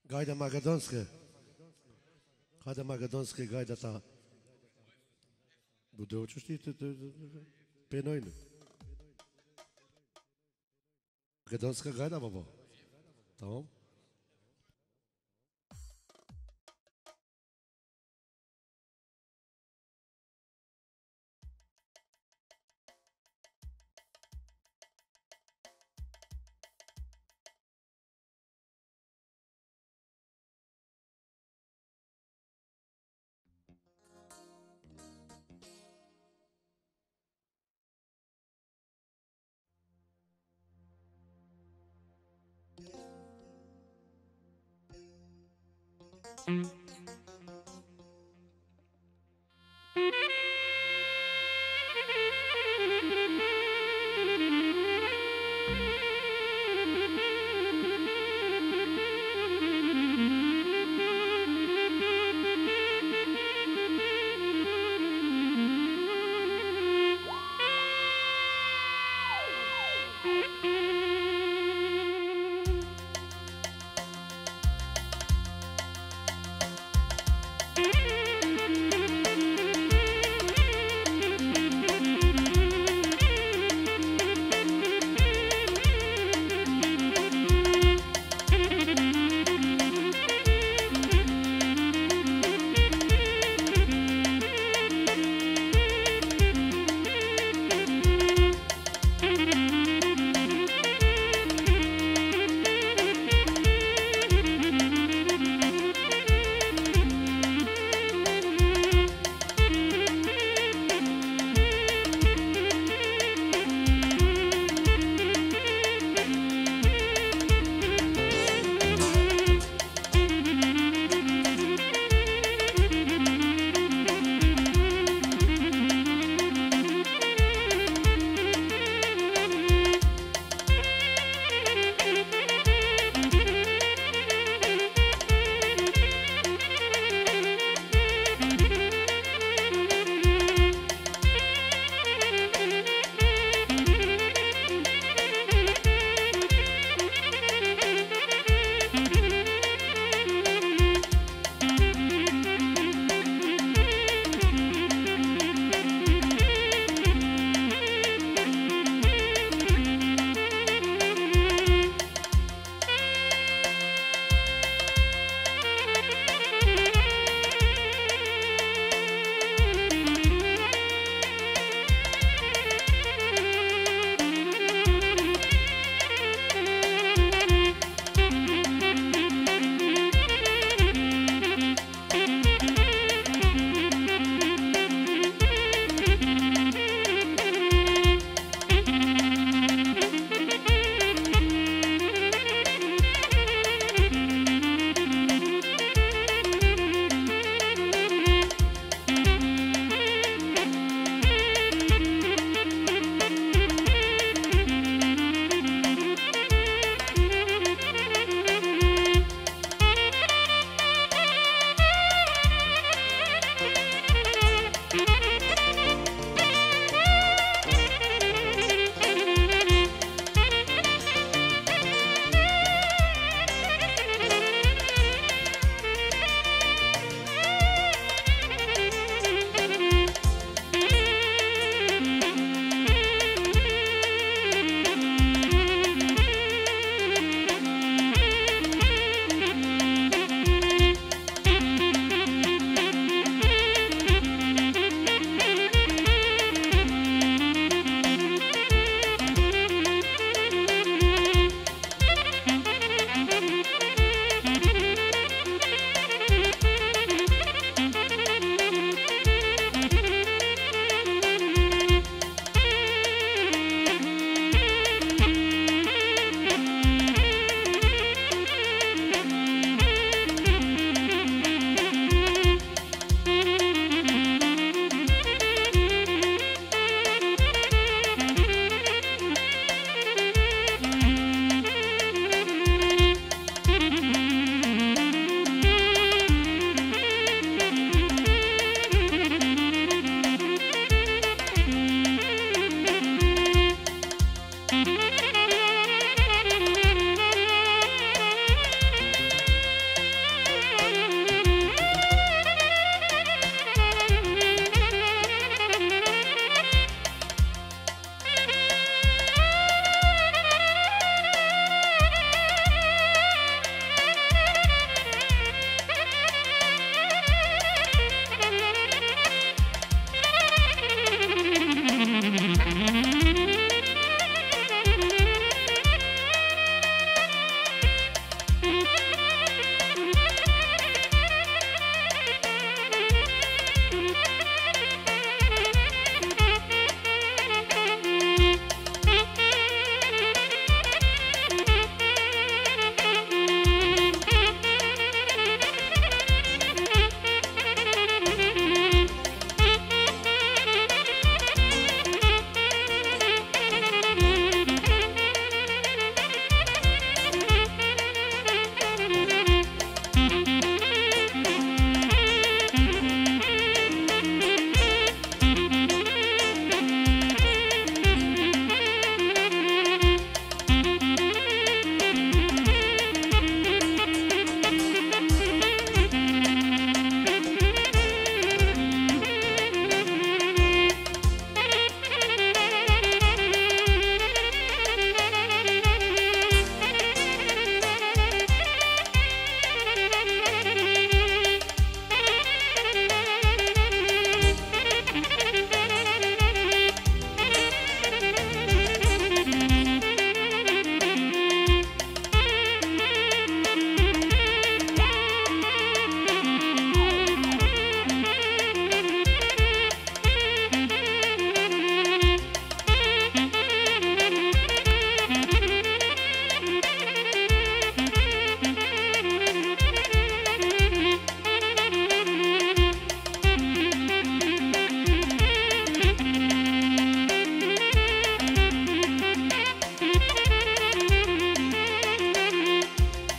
Gajda Magadonska. Gajda Magadonska, gajda ta. Bude hoćeš ti penojnu. Magadonska gajda, babo. Tamam.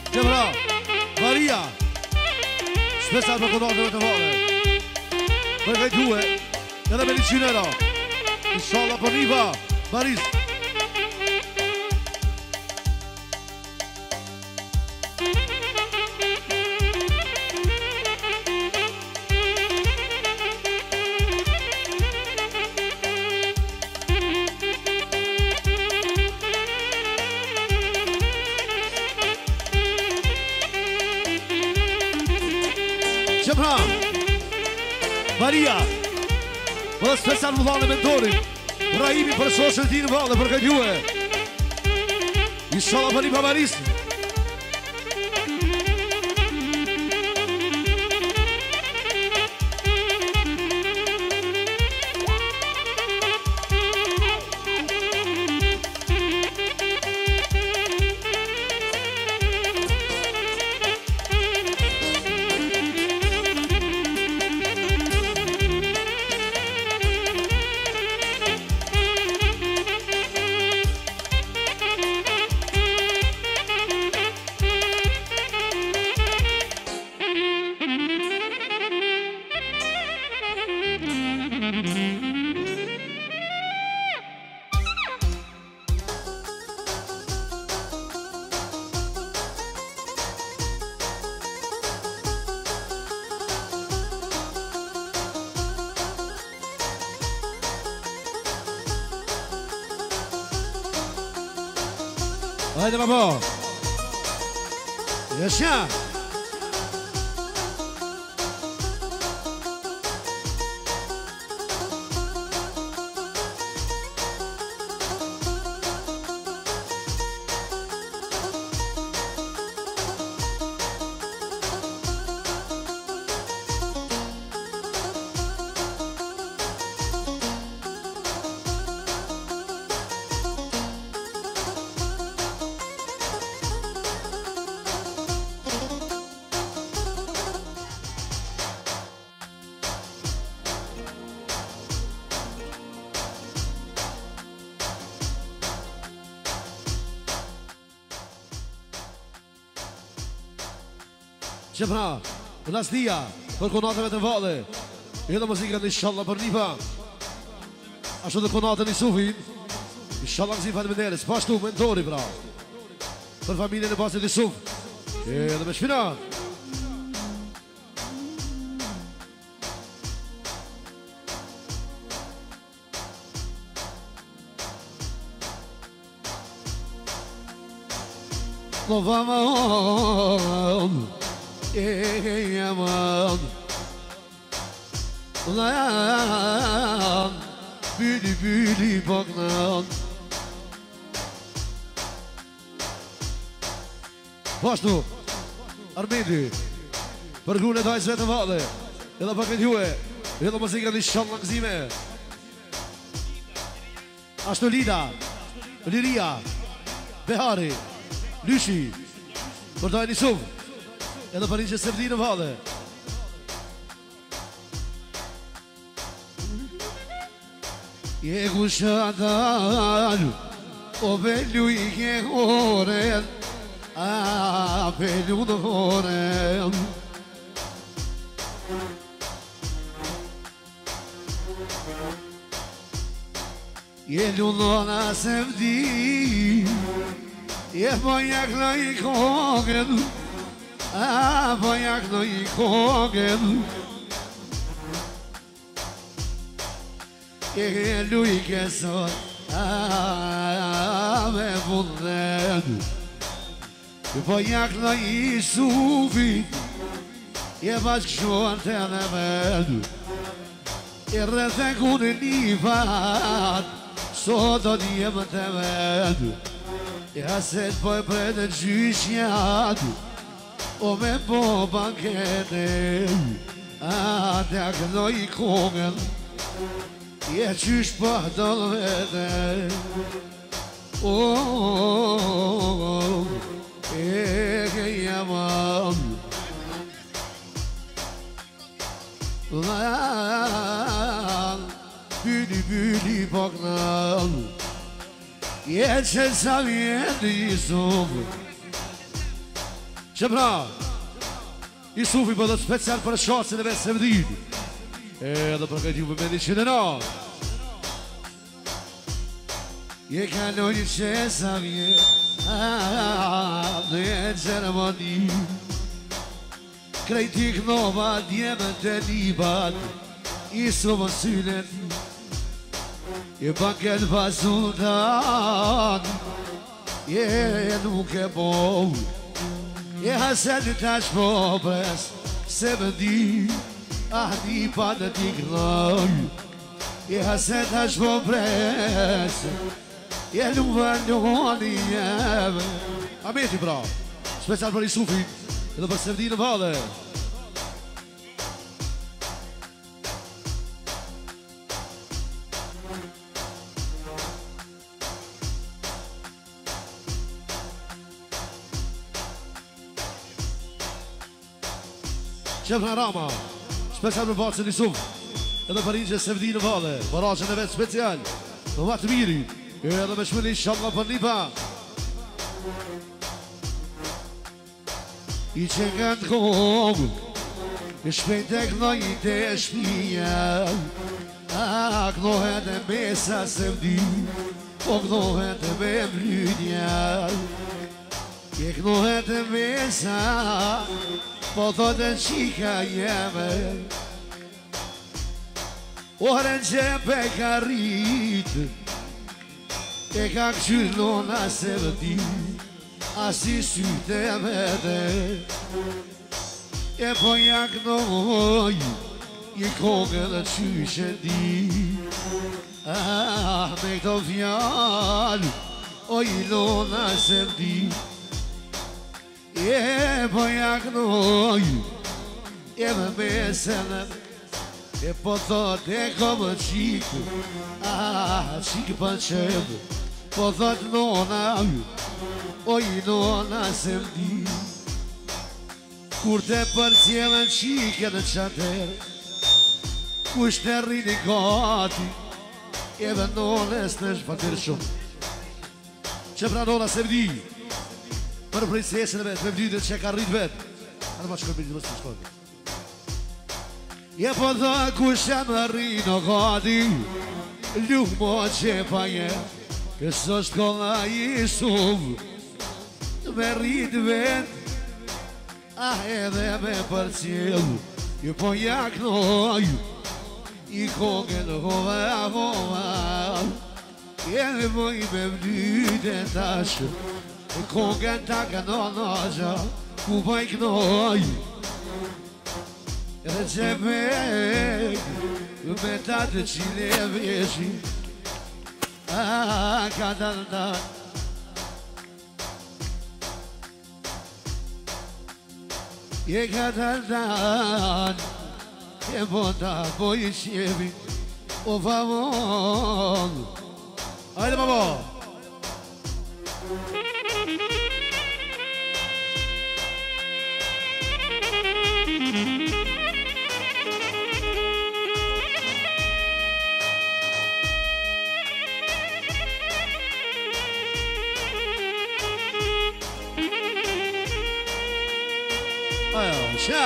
Gjemra, Maria, special për konatëve të vale. Për gajtue, edhe me 100 euro. Inshallah për Niva, Maris. Gjemra, Maria, për special më dhane mentorin, Rahimi për social ti në vale, për gajtue. Inshallah për Niva, Maris. Hajde babo. Yaşa. Gjemra, në lasdia, për konatëve të vale. Edhe muzikën inshallah për Niva. Ashtu dhe konatën i Sufin. Inshallah kësi faleminderit, pashtu mentori pra. Për familjen e basit i Suf. Edhe me shpina. Lo vamos. Yaman Lan Büli büli baklan Pashtu Armedi për grunë e dajsve të vale edhe për këtë juve edhe muzikën inshallah gëzime ashtu Lida Liria Behari Lyshi për dajnë i Suf edhe për një që sërdi në vale. Je ku shadan, o bellu i ke horen, a bellu në horen. Je luna sevdi, je manyak në i kogen, a manyak në i kogen. Je lu i kesot, a me vunden. Je manyak në i Sufi, je bashkëshuar të në vend. Je rrëthe kune një fat, sot do t'jem të vend. Ja se t'poj për të gjysjat, o me po bankete, a t'ja këndoj i kongen, je qysh pa dal vete. E ke jamam, büli büli baklan, je që sa vjetë i sovë, Qëmra Jusufi për dhe special për shqasin e vetë se vdin edhe për këtë ju për meni që në natë Je kaloni që sa vje Në e gjermani Krejti knova djemën të libat Isu më synet Je paket pasultan Je nuk e bov Je haset të tash popres Se më di Ah di pa në t'i knoj Je haset tash popres Je nuk vëndoni jeme Ameti pra Special për Jusufi Edhe për Sevdi në vale Qefna Rama Special për Bacën Jusuf Edhe për Inqe Sevdi në vale Barajën e vetë special Në vatë miri Edhe me shmëni shamla për Nipa I që nga të kongë I shpejt e kënoj të shpija A kënohet e mesa se vdi Po kënohet e me mrydja I kënohet e mesa Po thot e qika jeme Orën që pe ka rritë E ka këqyrë nona se vdi Asi syte vete E po jak noj I kongë dhe qyshe di Ah, me këto fjallë O i lona se vdi E po jak noj E me mesene E po thot e komë qikë Ah, qikë për qëmë Po thot nona O i nona se vdi Kur te për cjellën qike në qater Kush të rrini gati Edhe nones në shpatir shumë Që pra nona se vdi Për prinsesën e vetë Me vdytët që ka rrit vetë Anë ma shkër bëjtë mësë të shkër Je po dha kush e më rrino gati Luh mo që pa je Kësë është kolla Jusuf Me rrit vetë Ah edhe me për cilë Ju po jaknoj I kongën hova hova Edhe po i me vlyte tash I kongën ta ka nonagja Ku po i knoj Edhe që pek Me ta të qile veshi Ah ka të ndan Je ka të ndan E bota po i qevi O favon Hajde baba Ajo, qa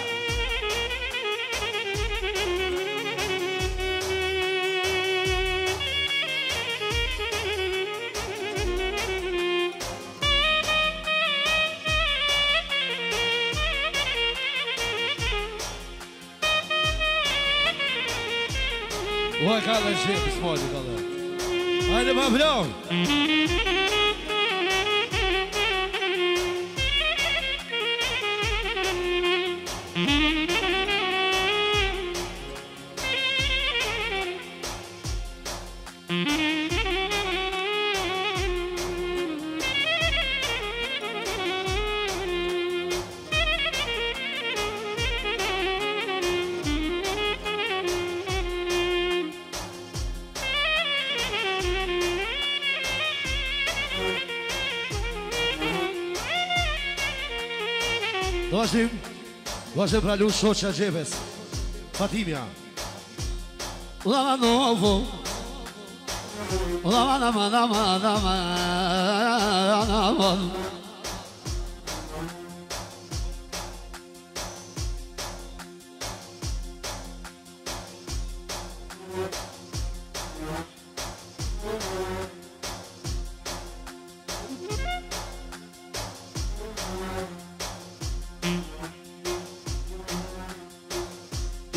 Ua ka dhe qepë s'mojtë ka dhe Hajde ma vlon Vazhdim pra lu shoqa gjepes Fatimja Lava novo Lava nama nama nama nama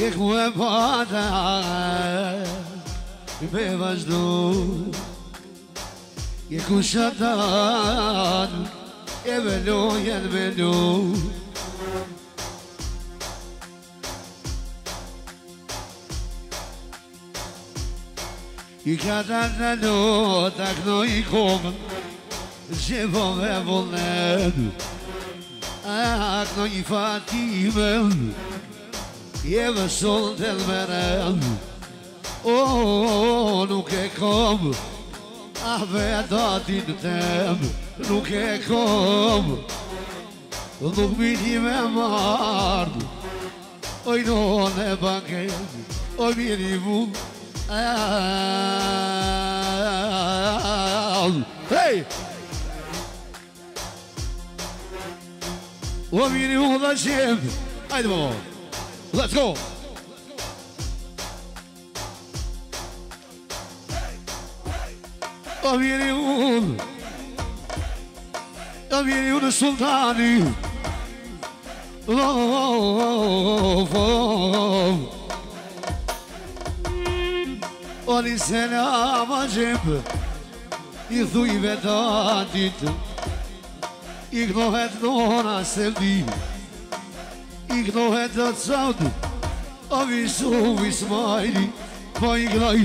ku e pata me vazhdu je ku shatan e velojen velu I kata në ta knoj komën Gjevove vullnet A knoj fatimen Jeve sol të lmeren O, nuk e kom A vedatin tem Nuk e kom Nuk miti me mard Oj non e banket Oj miri vull Hey! O mini u da qem Hajde më Let's go O mini u në sultani O një selama gjempë I thuj vetatit I knohet nona se vdi I knohet të caut O visu vismajli Po i knoj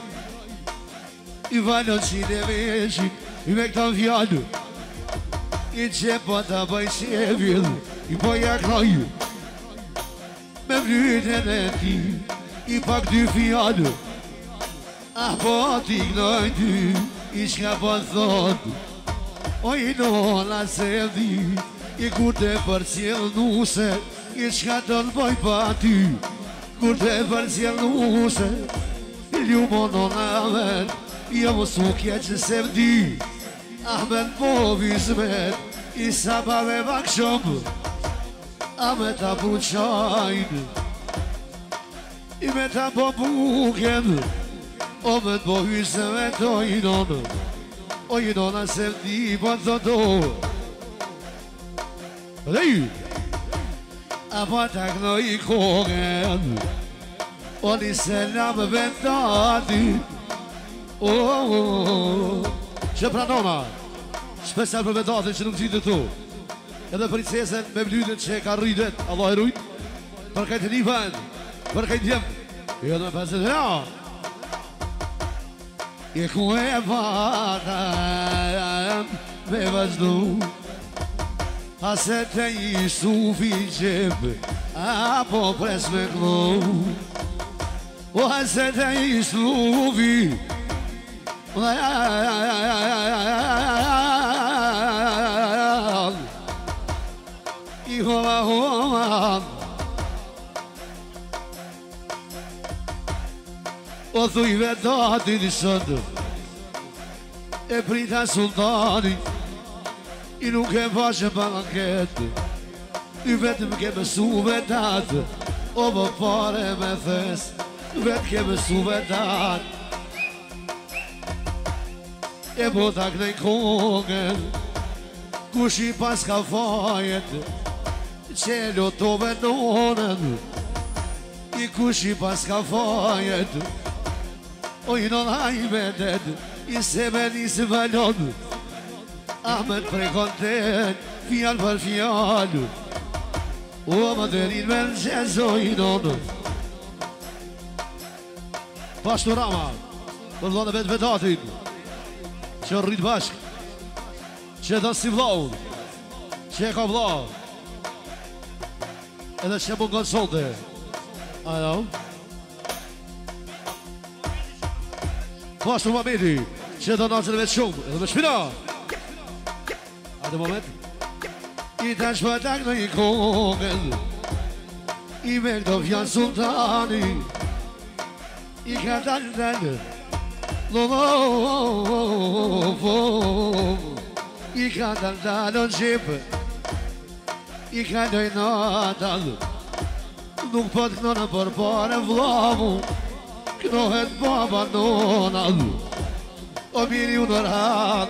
I valon qine veqin I me këta fjallë I qepa ta baj qevil I po ja knoj Me vlyten e ti I pak dy fjallë Ah, po t'i gnoj ty, I shka po thot O i nona se vdi I kur te për cjell nuse I shka të n'boj pa ty Kur te për cjell nuse I ljumo nona ven I më sukje që se vdi Ah, men po vizmet I sabave bakshom A me ta pu qajn I me ta po buken O me t'bo hyseve të ojnonë O ojnona se vdi po të do Dhe ju A po të knoj kongen O një selam vendati Që pranona Shpesel për vendatin që nuk gjitë tu Edhe princesen me mlyden që ka rridet Allah e rujt Për kajtë një vend Për kajtë djem Edhe me peset ja Je ku e pata me vazhdu A se te i sufi gjep A po pres me klu O a se te i sufi I hova hova O thuj vedatin I sëndë E prita sultani I nuk e pashe banket I vetëm ke mësu vedat O më pare me thes Vetë ke mësu vedat E po ta knej kongen Kush I pas ka fajet Që lotove nonën I kush I pas ka fajet O I non haj vedet I sebe nisë valon Ahmet prej konten Fjall për fjall O më dërin me në gjezo I non Pashtu Rama Për vlonë vetë vedatin Që rrit bashk Që do si vlau Që ka vlau Edhe që mungon solde Ajo Pashtu Mamedi Që do nacën vetë shumë Edhe me shpina Ajde moment I ta shpatak në I kongen I me këto fjallë sultani I ka talë I ka talë në gjipë I ka dojnë talë Nuk po të kënonë për pare vlamu Knohet baba nona O miri u nërhat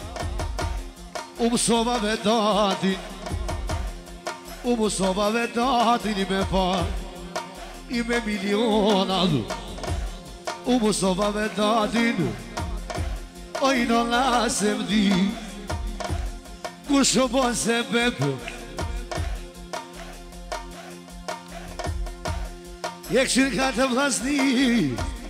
U mësova vedatin U mësova vedatin I me pa I me milionat U Musova me datin O I në lasem di Ku shobon se bebe Je këshin ka të vlasni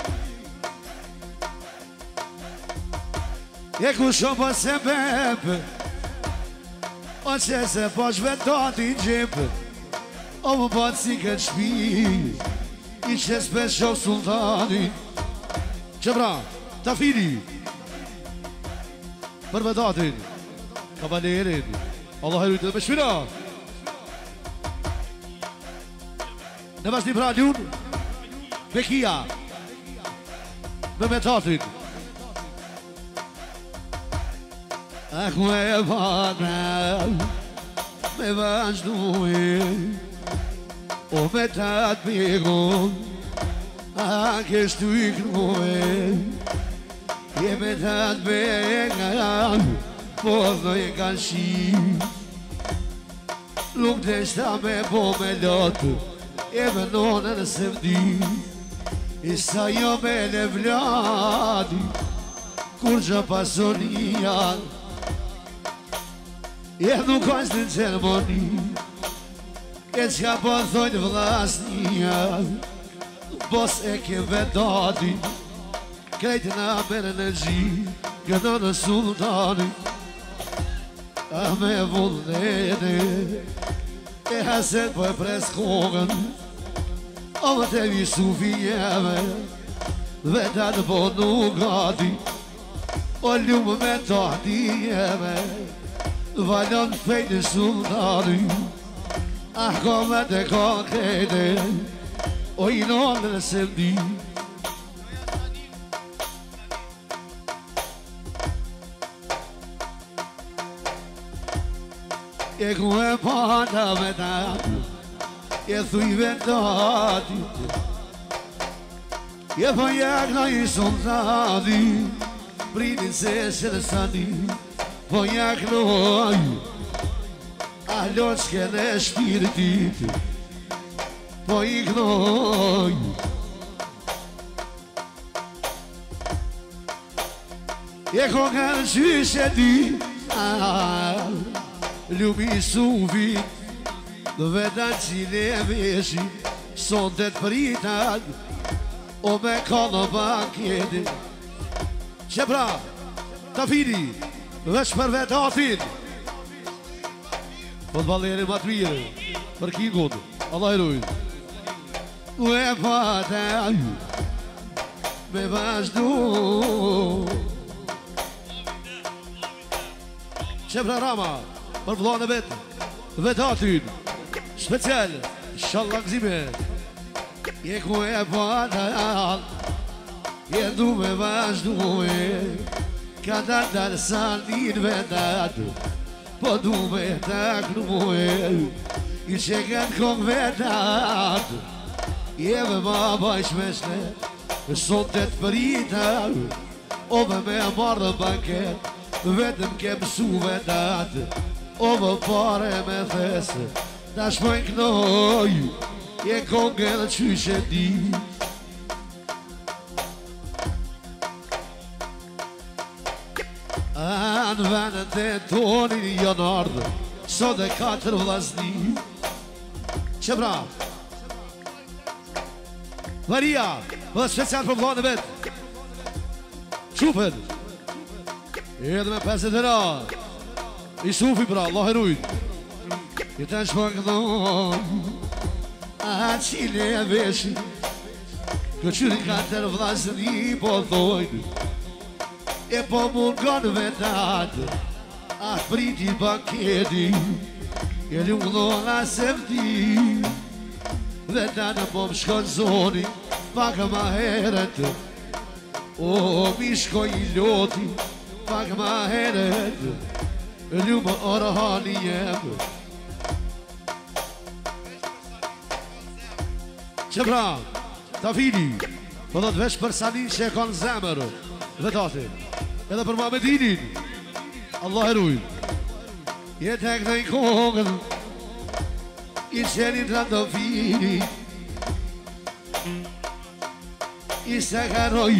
Je ku shobon se bebe O që se po shvetatin gjepë O më batë si këtë shpi I që s'pes shok sultani Që pra, ta fili Për vedatin Kavalerin Allah e rujtë dhe me shpina Në vazhdi pra ljun Bekia Me metatin Aku e vana Me vazhduj O metat pigon A kështu I kruj Je metat pigon Po dhe I kanë shi Nuk të shta me po me lotë E me nonën se mdi I sa jo me le vladi Kur që pasonia E nuk është në ceremoni E qka po thojnë vlasnia Bos e ke vedati Krejtë na mërë në gji Kënë në sultani A me vullnete E haset po e pres kongën O më te vi sufi jeme Vetat po nuk gati O lumë me tahti jeme Valon fejtë sultani Ah, come te concrete O I non ne senti E come porta metà E sui ventati E poi I soldati Princesse e sani Poi noi A loçke në shpirtit Po I gnoj E koka në qyshe ti Lumi suvi Dhe vedan qile veshi Sondet pritat O me kono bakjeti Që pra Ta fini Vesh për vetatin Fotballeri më të mirë Për kingun Allah I rujnë U e pata Me vazhdu Qepra Rama Për vlonë e vetë Vetatin Special Shallakzime Je ku e pata Je du me vazhdu Ka dalë salin vetat Po du me ta kruhe I që kanë kong vetat Je me baba I shmeshne Sot të të përita O me marrë banket Vetëm ke mësu vetat O me pare me thesë Ta shpojnë knoj Je kong edhe qyshe di Në venët e tonin janë ardhë Sot e 4 vllazni Që pra Maria Dhe special për vllanë vetë Qupën Edhe me 50 era I sufi pra, Allah e rujtë I të shpëngdon A qile e veshi Këqyri 4 vllazni po thojnë E po mungon vetat A priti banketi E ljungdona se vdi Vetat po më shkon zoni Pak ma heret O mi shkoj I loti Pak ma heret Ljumë orëhani jem Që pra Ta fini Po do të vesh për sanin që e kanë zemër Vetati Edhe për Muhamedinin Allah e rujnë Je tek në I kongën I qenin të randofini يسهروا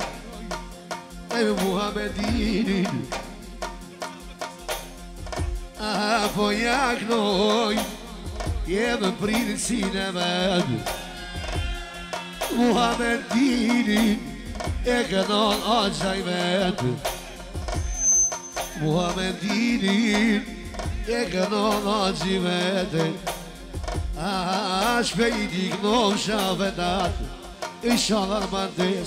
محمدين فوياك نوي يا مبرين سينما محمدين اكنال عجيبات محمدين اكنال عجيبات بيديك نوم شافتات ان شاء الله المهندس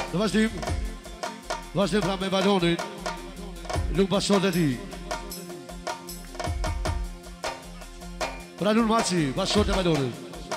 Vazhdim pra me balonin Nuk bashkot e ti Pra lun maci, bashkot e balonin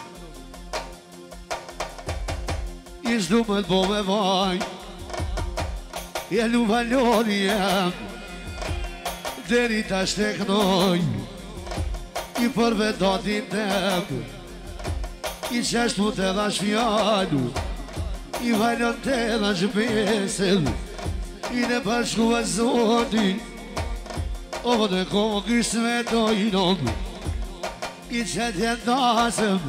Ishdu me t'bo me vaj Jelu baloni jem Deri ta shteknoj I përve datin tem I qeshtu të dha shfjallu I valon të dha shpesel I ne bashku e zoti O dhe kokës me dojnon I qëtë jendasëm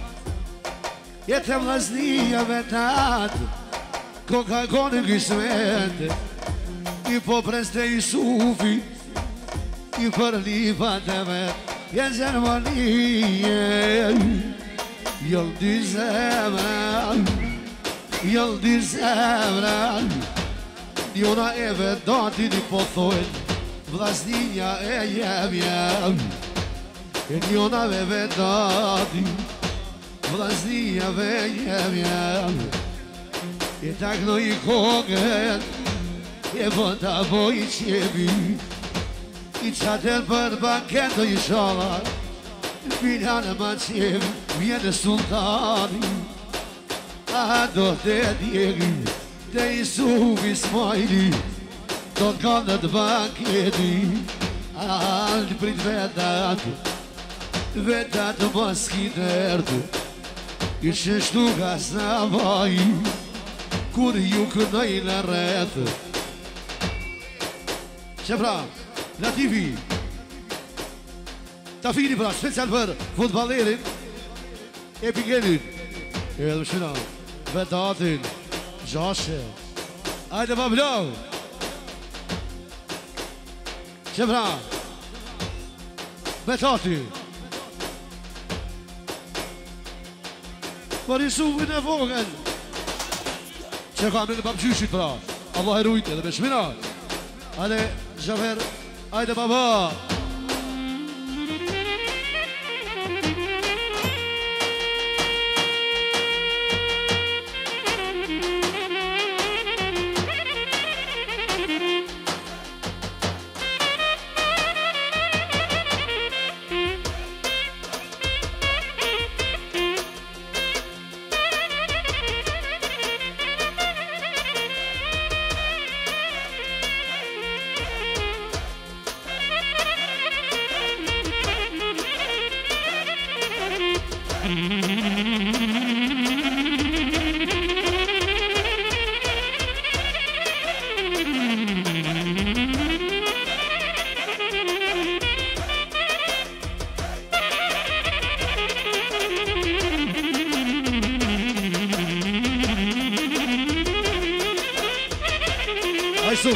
Jetë vlasnia me tatë Koka kone kismet I po preste I sufi I për lipat e vet Jenë Gjermanie Jëllë dy zemra Jëllë dy zemra Njona e vedatin I po thojnë Vlasninja e jem E njona e vedatin Vlasninja e jem E takno I kongën E vënda po I qevi I qatën për banketo I shalar Milane ma qevi Vjene sultani A do të djegi Te I sufi smajli Do t'kam të banketi A në prit vetat Vetat mos kinërtë I shështu gas në vaj Kur ju kënoj në rreth Qefra, Latifi Ta fini pra, special për futballerin E pigenin E dhe shina Vetatin Gjashe Ajde pa blau Qefra Vetatin Për I sufin e vogën Që kam në babgjyshit pra Allah e rujtë edhe me shmina Ajde Gjafer Ajde baba Ayşuf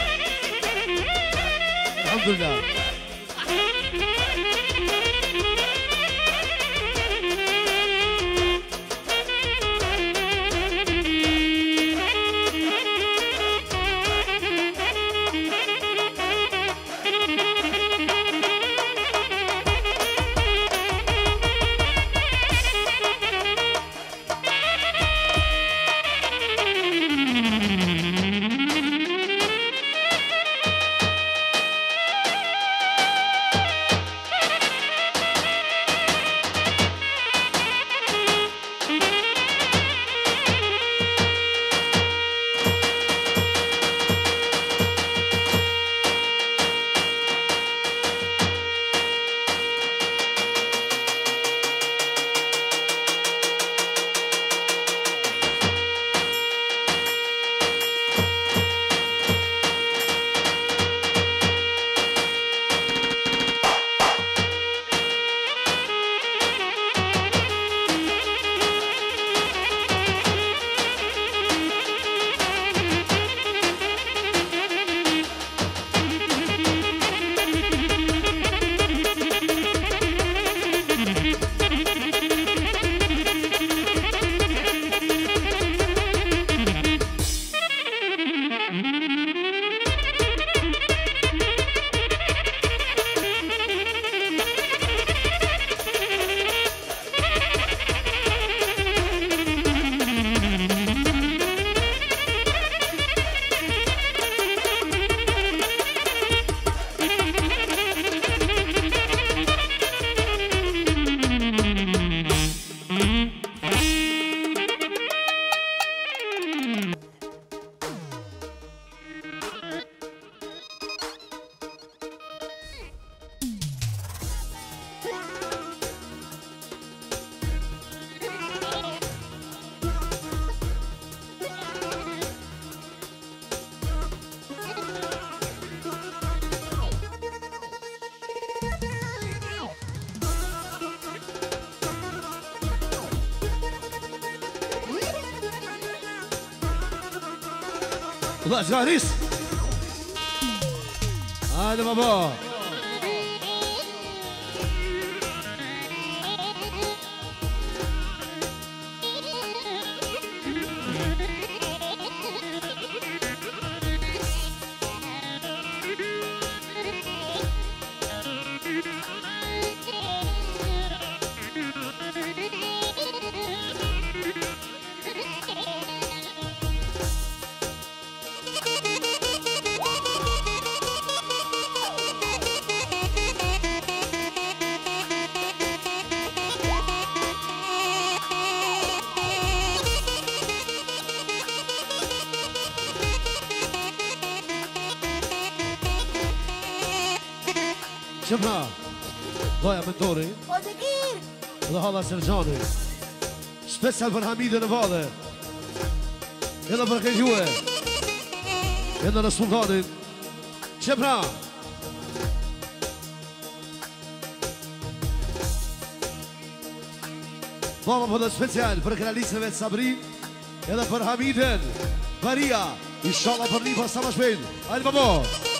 Elhamdülillah الله زغاريس هذا بابا شوفنا ضايع من دوري الله الله سرجاني سبيسال for حميد نفاضل يلا بركة جوا يلا للسلطان شوفنا بابا هذا سبيسال بركة ليس بيت صبري يلا for حميد بريا ان شاء الله برني بس بين هاي بابا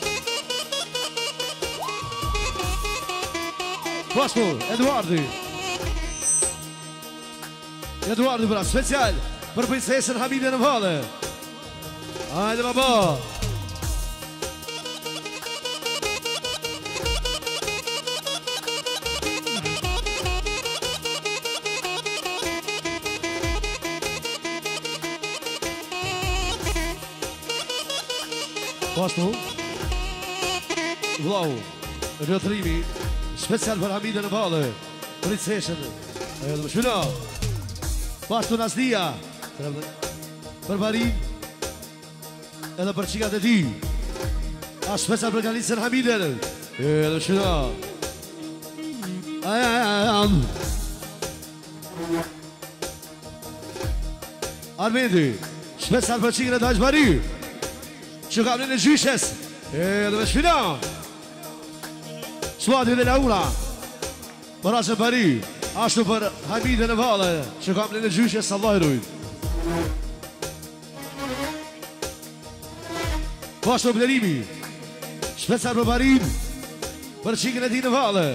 Posto, Eduardo para special para princesa Hamida Navala. Ai, baba. Posto. Wow. Retrimi. Special për Hamida në valë Princeshen Shuna Pashtu Naslia Për Barin Edhe për qikat e ti A special për Galisën Hamiden Edhe Shuna Armendi Special për qikat e Dajsh Bari Që kam në gjyshes Edhe Shuna Suadi dhe Laura Për asë Bari Ashtu për Hamidën e Vale Që kam në gjyshe së Allah i rujt Pashtu Blerimi Shpecar për Barin Për qikën e ti në Vale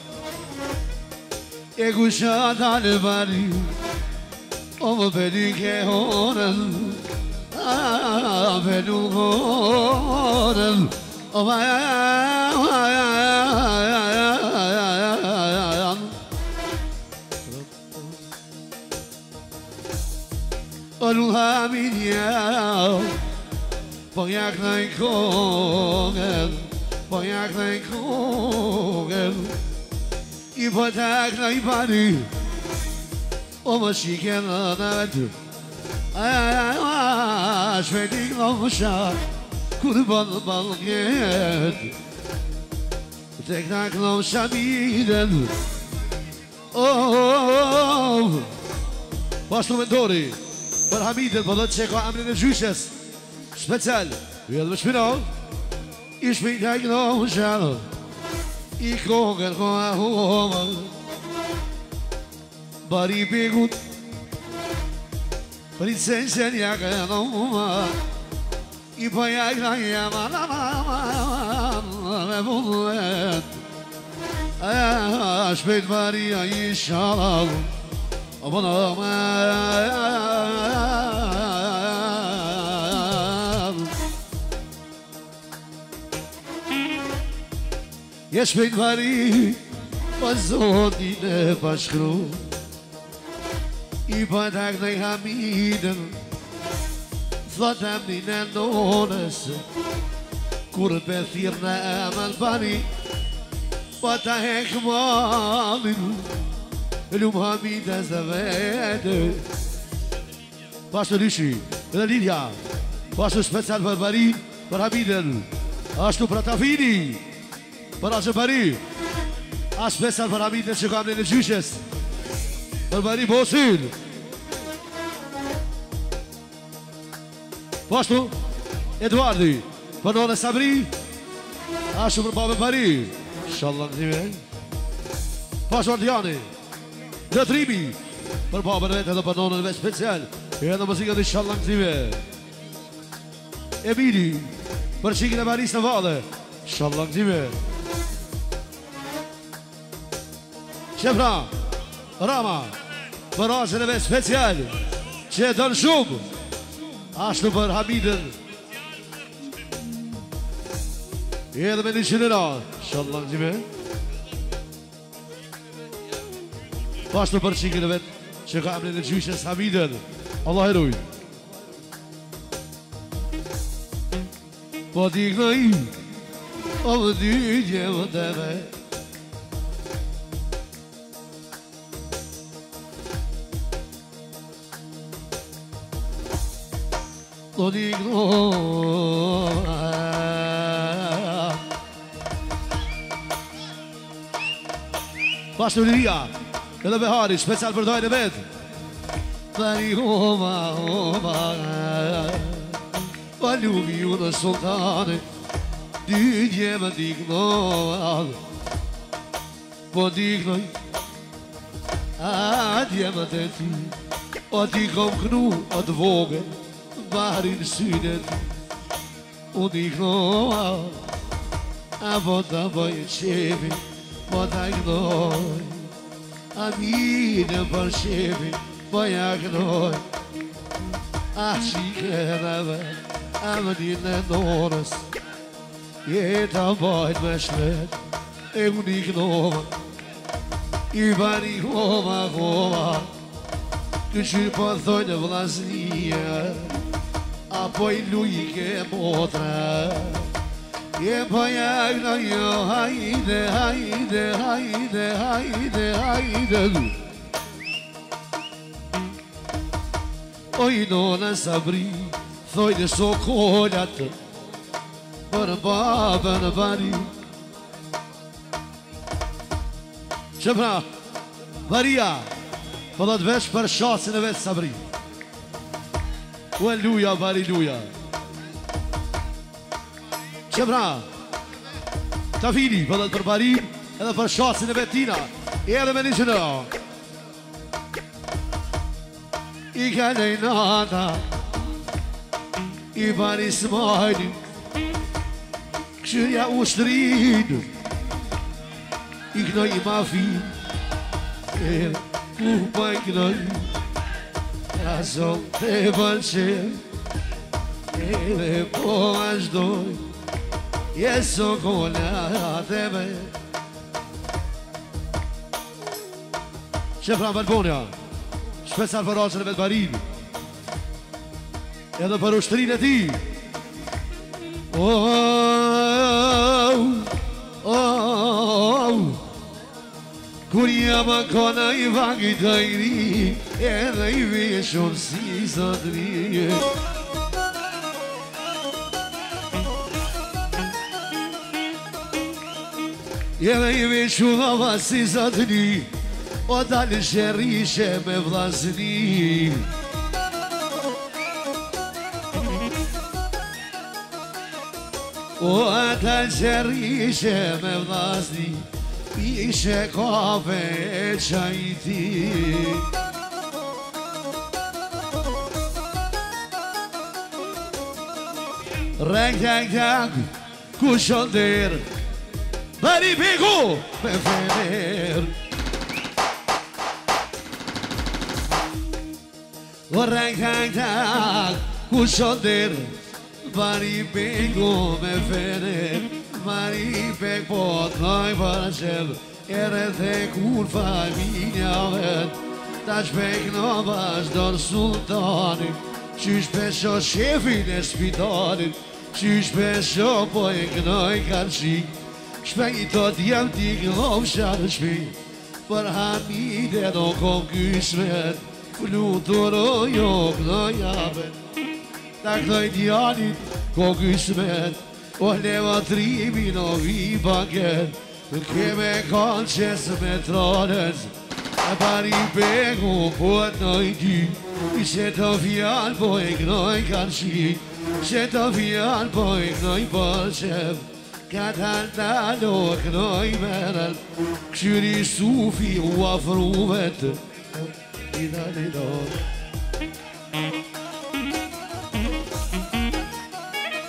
E gushata në Bari O më pedi ke honën A pedi honën O ma Hamidja Po jak në i kongën Po jak në i kongën I po tak në i Bari O më shike në nëtë Shvetik në më shak Kur bëllë bëllëket Tek tak në më shamiden Pashtu mentori Për Hamidën, për dhe që ka amrin e gjyshes Special Vjellë më shpinal I shpintak në më shanë I kongën koha homa Bari pegut Princeshen jak e në më I pëjak në jema Me bullet Shpejt Maria I shalal Je shpejt Mari Pa zotin e pashkru I patak në i Hamidën Thot emnin e nonës Kur për thirë në emel Bari Pa ta hek malin Lumë Hamidës dhe vete Pashtu Lishi Edhe Lidja Pashtu special për Bari Për Hamidën Ashtu për Atafini Për asë Bari Ashtu special për Hamidën që kam në gjyshes Për Bari Bosin Pashtu Eduardi Për none Sabri Ashtu për babë Bari Inshallah në time Pashtu Ardiani Retrimi Për babën vetë edhe për nonën vetë special E edhe muzikët inshallah në time Emili, për qikin e Maris në vale. Inshallah këtime. Shefra, Rama, për asën e vetë special, që e dënë shumë, ashtu për Hamidën. Edhe me një qënëra, inshallah këtime. Ashtu për qikin e vetë, që ka emrin e gjyshës Hamidën. Allah e rujë. Po t'i kënoj, o më dy gjevë të me. Po t'i kënoj. Pashtu Liria, edhe Behari, special për dojnë e vetë. Tani homa, pa ljubi ju në sultane, dy gjeme t'i kënoj, po t'i kënoj, a gjeme të ti, o t'i kom kënu, o t'voge, barin synet, o t'i kënoj, a po t'a bëjë qevi, po t'a kënoj, a mine për qevi, po ja kënoj, a qikeneve, a më një në nonës, jeta bajt me shlet, e unë i kënova, i bani koma, të që po thojnë vlasnije, apo i lujke motra, je po jak në jo, hajde, hajde, hajde, hajde, hajde, oj nona Sabri, thojnë sokollat për babën bari. Që pra, Maria, po dhe të vesh për shasin e vetë Sabri. Luja, bari luja. Që pra, ta fili, po dhe të për bari, edhe për shasin e vetë tina. Edhe me një që në. I ka lejnata, i bani smajnin, këshirja u shtrin, i knoj i mafin, e ku pa i knoj, aso te balqen, edhe po ashdoj, jeso kolat e me. Shefra Balbonia, special për raqën e vetë barin, edhe për ushtrin e ti. Kur jam akona i vangit të i ri, edhe i veshon si sot ri. Edhe i veshon ava si sot ri, o dalë shërishe me vlasni. O dalë shërishe me vlasni, ishe kafe e qajti. Reng, reng, reng, ku shonder, bari pegu me fener. Reng, reng, reng, ku shonder, bari pegu me fener. Mari pek po t'noj për qëll, ere the kur familja vet, ta shpek në vazhdon sultani, qysh pesho shefin e spitalit, qysh pesho po e kënoj kanë qik, shpek i tot jam t'i këllom shanë shpik, për Hamide do kom kysmet, fluturo jo kënoj abet, ta kënoj djalit kom kysmet, o leva trimin o vi baget, keme kanë qesë me tronët, e pari pegu po t'noj ty, që të fjallë po e kënoj kanë shik, që të fjallë po e kënoj për qef, ka t'altalo kënoj merën, këshyri sufi u afru vetë, i dalidor.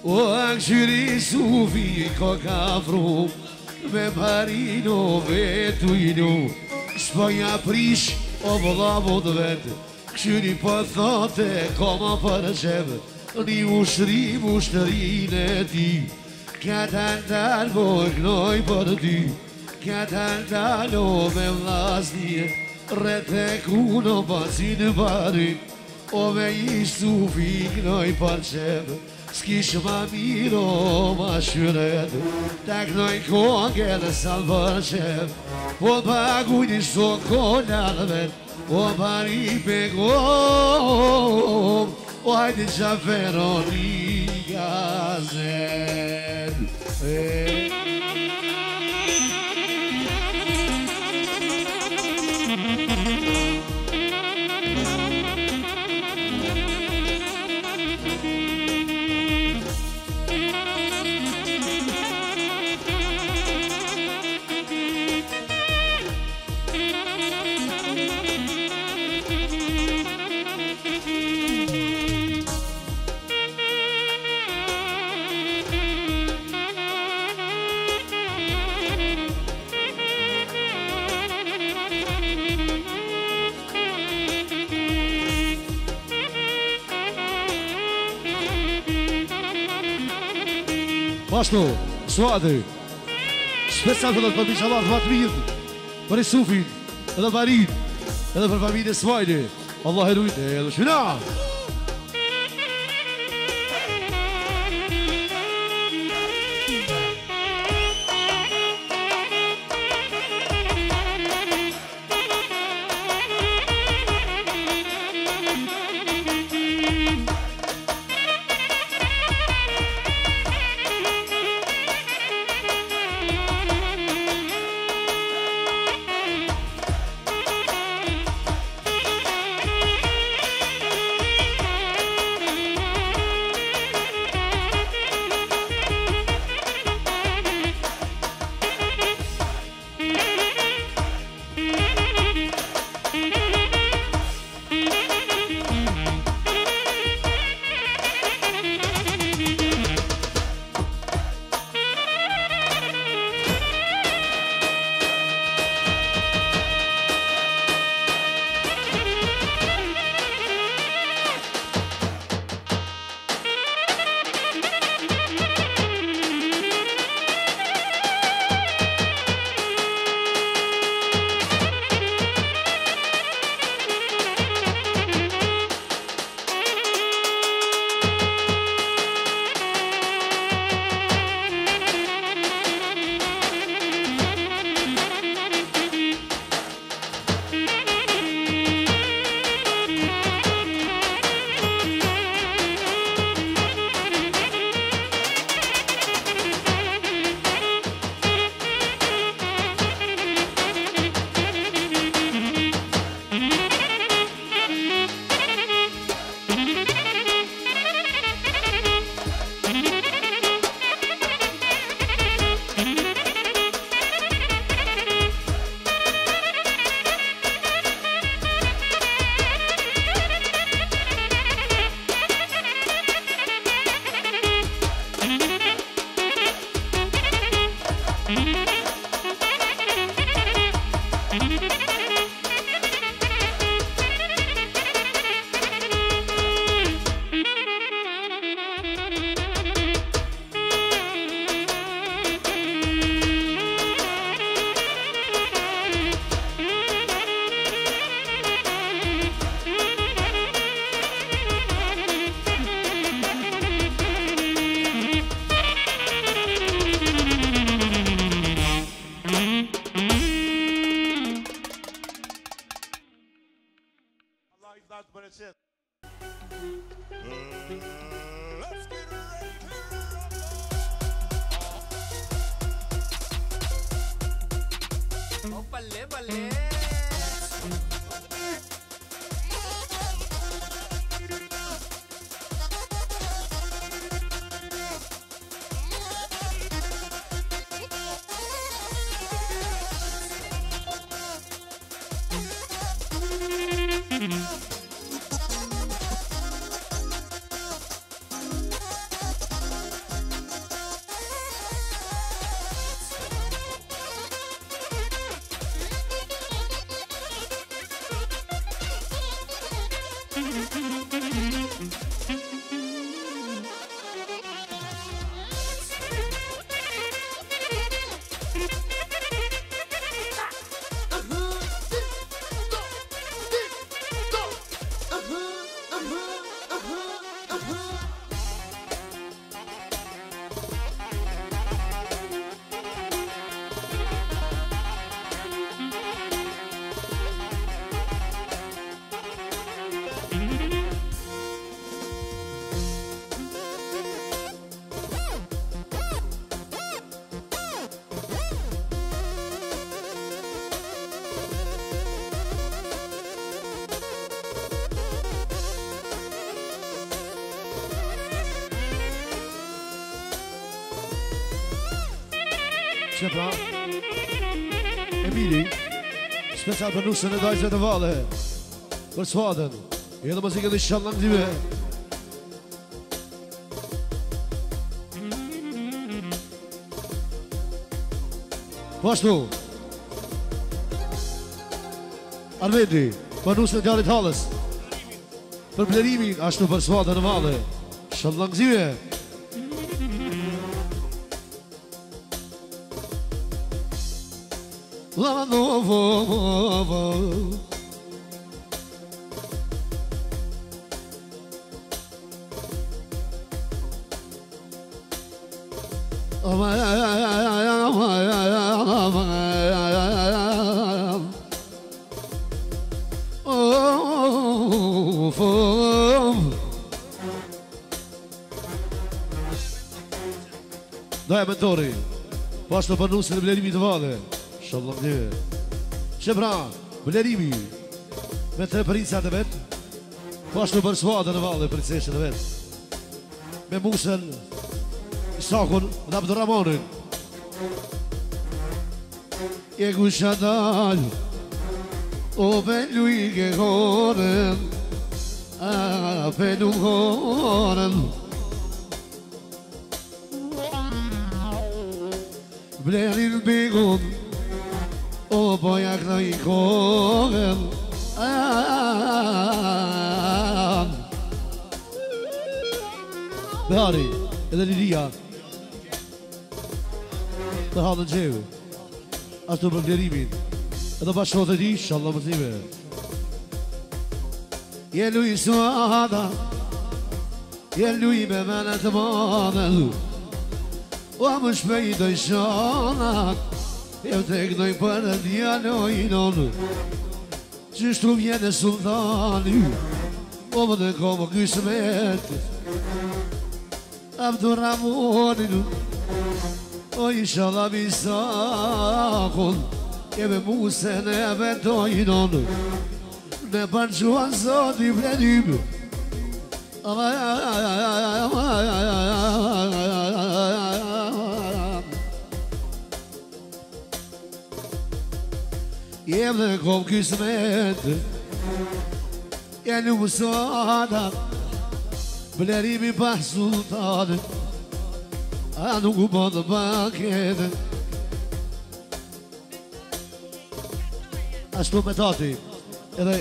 وأكشري صوفي كوكافرو ببارينو بيتوينو Spagna prish o vëllavo të vetë Këshyri për thote koma për qeve Një ushtërin e ti Këtë ndalë po e knoj për ty Këtë ndalë o me vlasnije Rete kuno pasin pari O me ishtu fi knoj për qeve S'kish ma miro ma shyret Ta knoj konge dhe salë për qeve O pagu një shto vet O pari pegom O hajde qafero një gazet Bashtu, suadi Special për të përbi qalat më të mirë Për e sufin, edhe parit Edhe për familje svajni Allah e rujtë edhe shvina Shepra Emili Special për nusën e dajzve të vale Për sfatën Edhe muzikën dhe shallan këtive Pashtu Arvendi Për nusën e djarit halës Për blerimin Ashtu për sfatën e vale Shallan këtive La novo Daj mentori Pashtu për nusën e blerimi të vale Shallam dhe Shepra, blerimi Me tre princat e vet Pashtu për svatën e vale princeshën e vet Me Musën Isakun dhe Abdurramonin E kusha dal O bellu i ke horen A pelu horen Blerin bigun O bojak në i kohën Behari, edhe Lilia Të halën gjeve Ashtu për blerimin Edhe bashkot e ti, shalom të time Jelu i suada Jelu i me menet të madhe O më shpejtoj shanat E të kënoj për djalojnon Qështu vjene sultani O më të komë kësmet Abdurramonin O isha la misakon E me Musën e vetojnon Me panquan zoti bledim Jem dhe kom kismet E nuk mësada Blerimi pa sultanet A nuk u bëndë paketet Ashtu me tati Edhe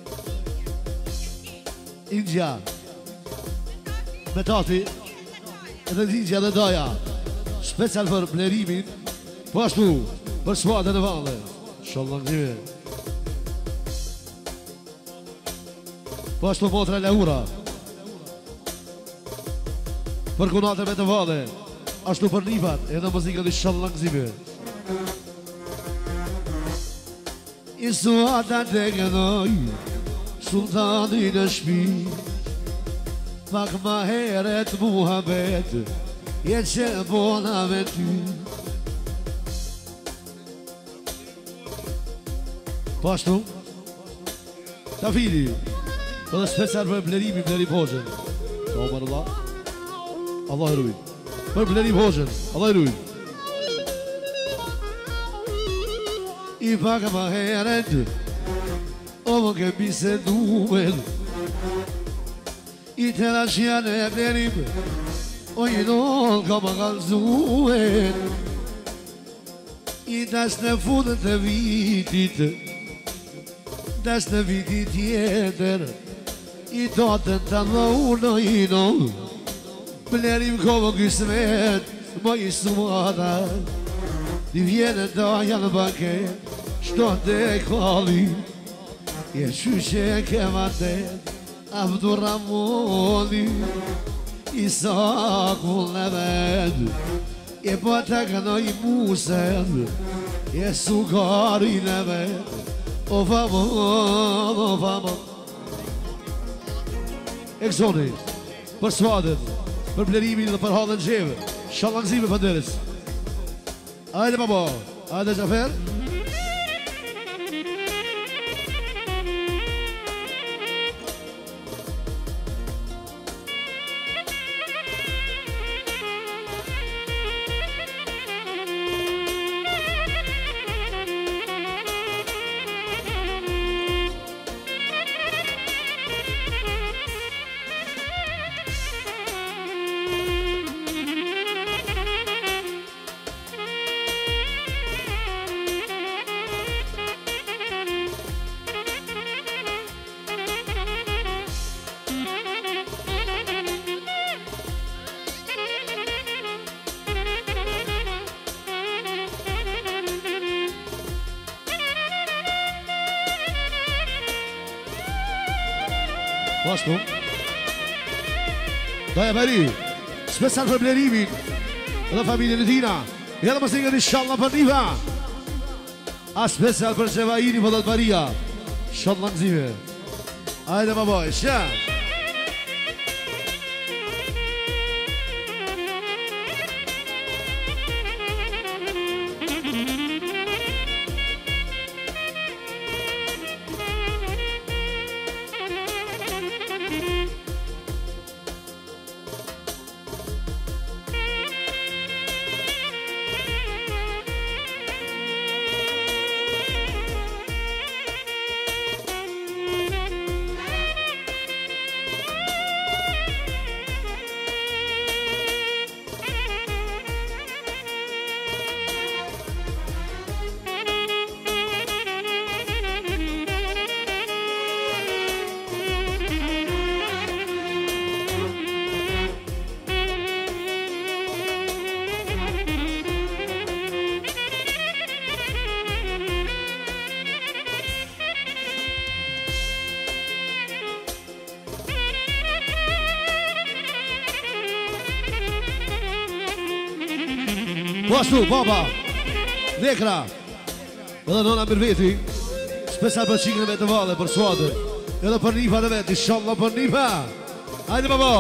Indja Me tati Edhe Indja dhe Daja Special për blerimin Po ashtu për svatën e vale Shallan këtive Po ashtu motra Laura Për kunate me të vale Ashtu për Nivat Edhe muzikën i shallan këtive I suata të kënoj Sultani në shpi Pak ma heret muhabet Jetë që bona me ty Pashtu Ta fili Dhe special për blerimi bleri Hoxhen O mërë Allah Allah e rujt Për bleri Hoxhen Allah e rujt I pak ma heret O më kemi se duhet I të rashjan e blerim O i non ka më kalzuhet I tas në fundën të vitit Das në viti tjetër I totën të dhëunë i non Blerim kohë kësmet Më i sumata Di vjene da janë baket Shto të kalli Je qyshe ke vatet Abdurramoni Isakun e ved Je po të kënoj Musën Je sugarin e ved O fama Eksoni Për svatën Për blerimin dhe për halën gjeve Shalangzime për deres Ajde baba Ajde Gjafer Posto? Dai Mari, special për Blerimin dhe familjen e tina. Edhe më singët inshallah për Niva. A special për Qevaini për dhëtë Maria. Inshallah nëzime. Ajde më boj, shja. Postu, baba, nekra, edhe nona për veti, special për qikën e vetë vale, për suadër, edhe për Nifa dhe vetë, inshallah për Nifa. Hajde baba.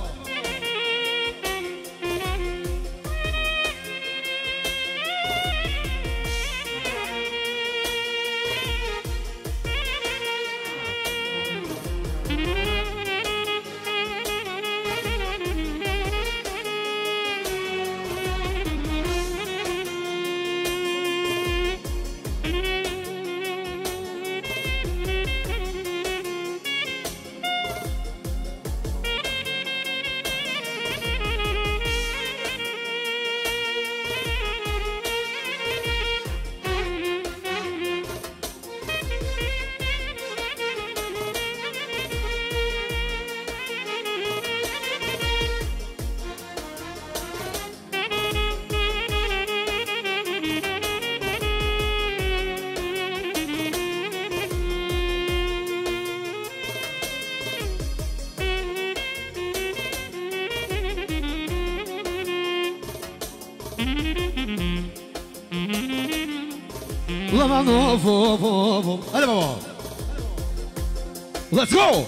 Allez baba. Let's go.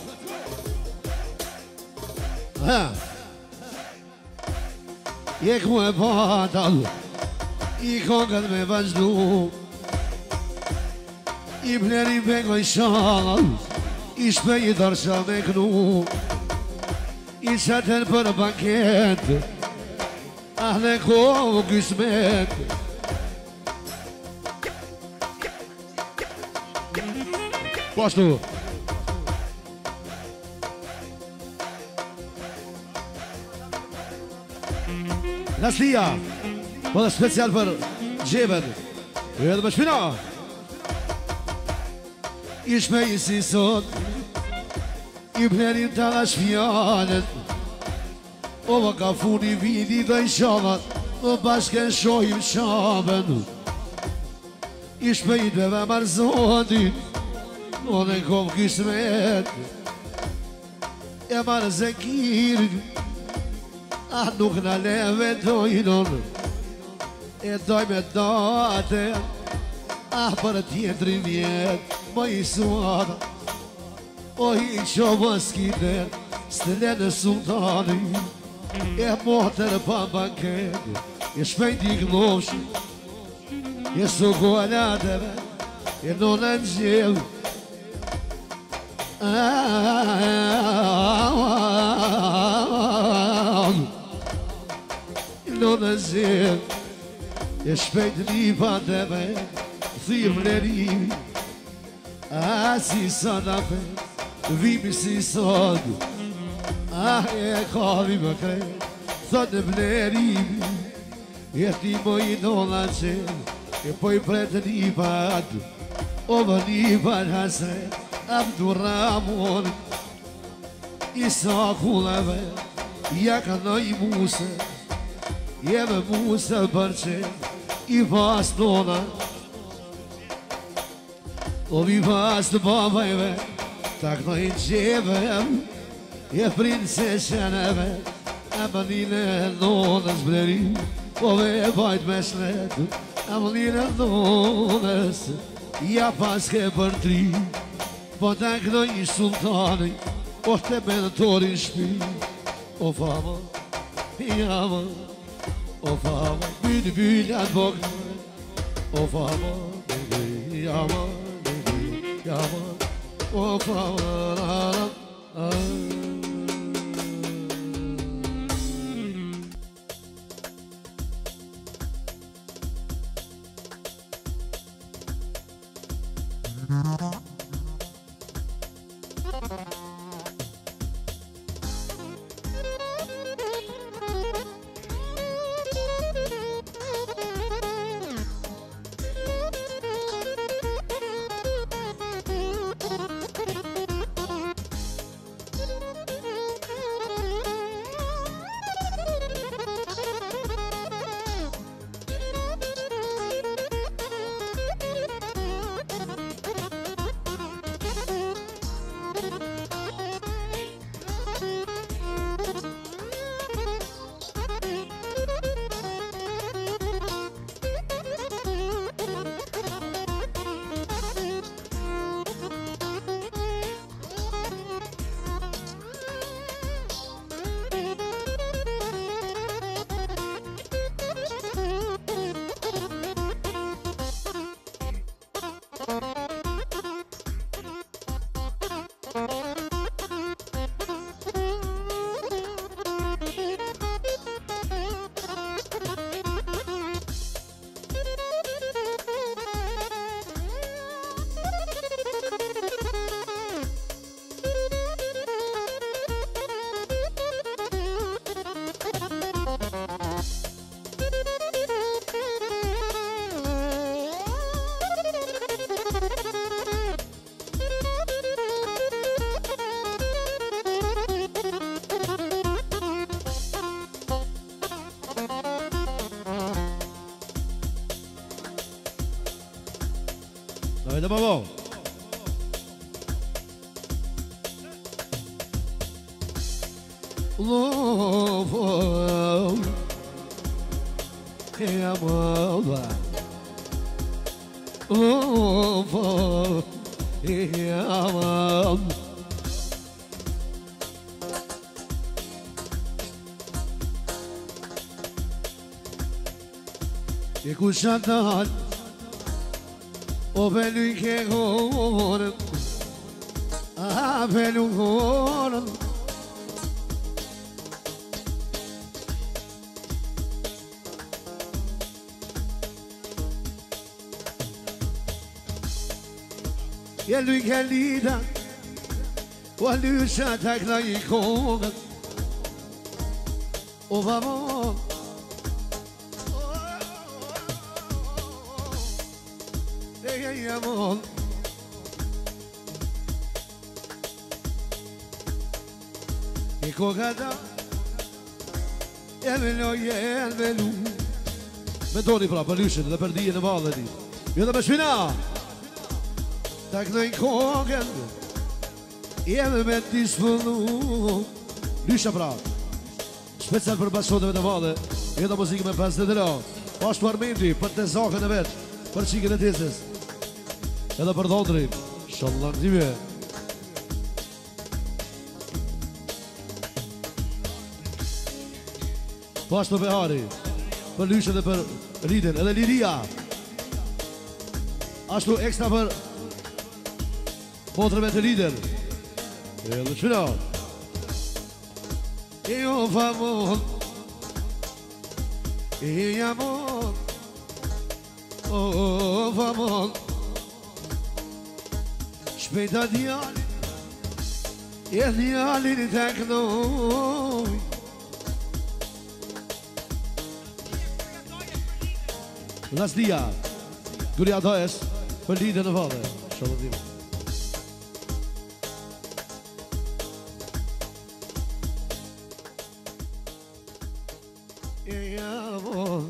Jek mu e patall, I kongët me vazhdu, I Bleri pengoj shall, I shpejt arsha me knu, I qëtën për banket, Ahle kohë kismet. Postu. Naslia, po dhe special për Gjeven, edhe për shpina. Ish me I si sot, I Blerin të nga shpjanet, o më ka funi vidi dhe I shavat, o bashken shojim shaben. Ish me I dhe marë zotin, o në kom kismet, e marë zekirin, ah nuk në leve dojnon, e doj me date, ah për tjetëri vjet, më I suada, o I qo më skite, stële në sultani, e motër pa banket, e shpejt I gnosh, e sukolateve, e në në gjell, në në gjell, e shpejt Nifa të vet, thirë Blerimi, si sot apet, vimi si sot, e kavi më kret, thot në Blerimi, e ti më I dolla qel, e po I pret Nifat, o më Nifat hasret, Abdurrahman, Isa kuleve, ja ka në I muse, jeve muse përqe, I pas tona, o vi pas të babajve, knoj qevem e princesën e vet e bënile nonës bleri po ve bajt me shletu e bënile nonës ja paske për tri po të knoj sultani o të mentorin shpi o fama jama o fama byt bylat bok o fama jama jama o fama Hajde më bo Lovo E amava Lovo E amava E kushatat O velu che goren A velu goren E lui che lida O lui shata kna I kogen O vamo Amor E kogada E me lojë e me lu Me doni pra për lyshin dhe për dijen e valle ti Jo dhe me shpina Ta knoj kogen E me disponu Lysha pra Special për basoteve të valle Jo dhe muzikë me 50 lira Pashtu Armendi për të zakën e vetë Për qikën e tezës Edhe për dhondri Shallah këtime Pash për Behari Për Lyshe dhe për Ridin Edhe Liria Ashtu ekstra për Potrëve të Ridin Edhe qëna E o famon E amon O famon Shpejta djali E djalin të knoj Las dia Gurja dajes Për lidhe në vade Shalom E amon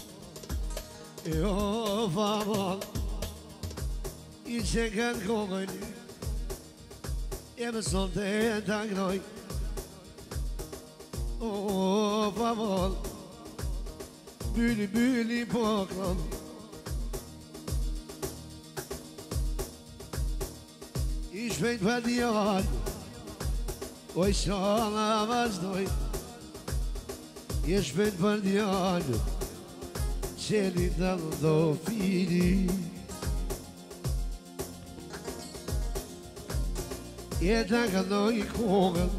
E o famon I që kanë kongën Je me sentais d'agroi. Oh, favor. Büli poklan. Ich bin bei dir an. Oi, shala vazdoi. Ich bin bei dir an. Celi dando fili. Je tak nooit kogen,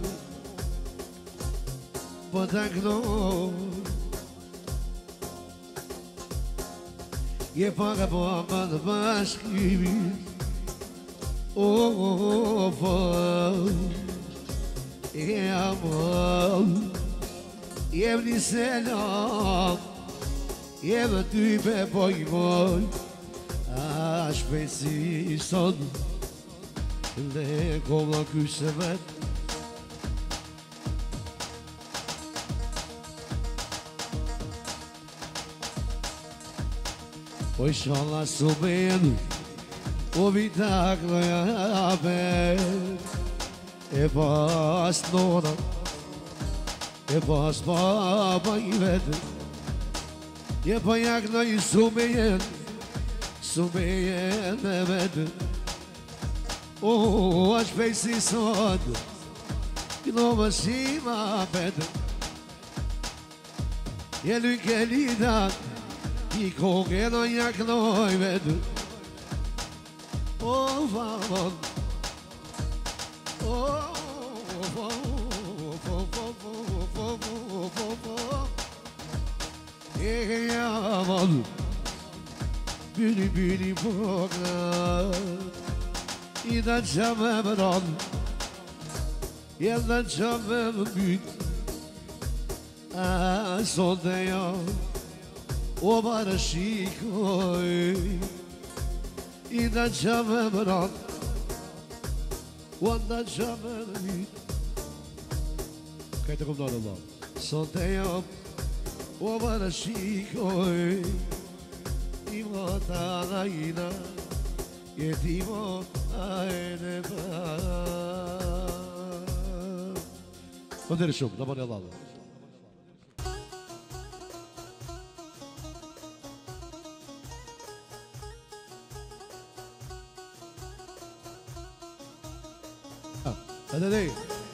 wat ik nooit. Je pakt op aan de waarschuwing, oh, van je man. Je hebt die zelf, je hebt die bij boy, als precies zo. Le kolla küsemet Oj shalla suben O vitak no jabe E pas nona E pas baba I vede Je pa jak no I suben Suben me vede Oh, as faces sod, que não vai ma pedra. E lui que lida, e com que não ia que não vedo. Oh, vamos, oh, e amado, biri boca. I den samme brann, I den samme byd. Så det ja, og bare skik og øy. I den samme brann, og den samme byd. Kijk, daar komt nog een man. Så det ja, og bare skik og øy. I måta ina, I timo aine ba. Onde ele chama? Na manelada. Ah, hadi değil.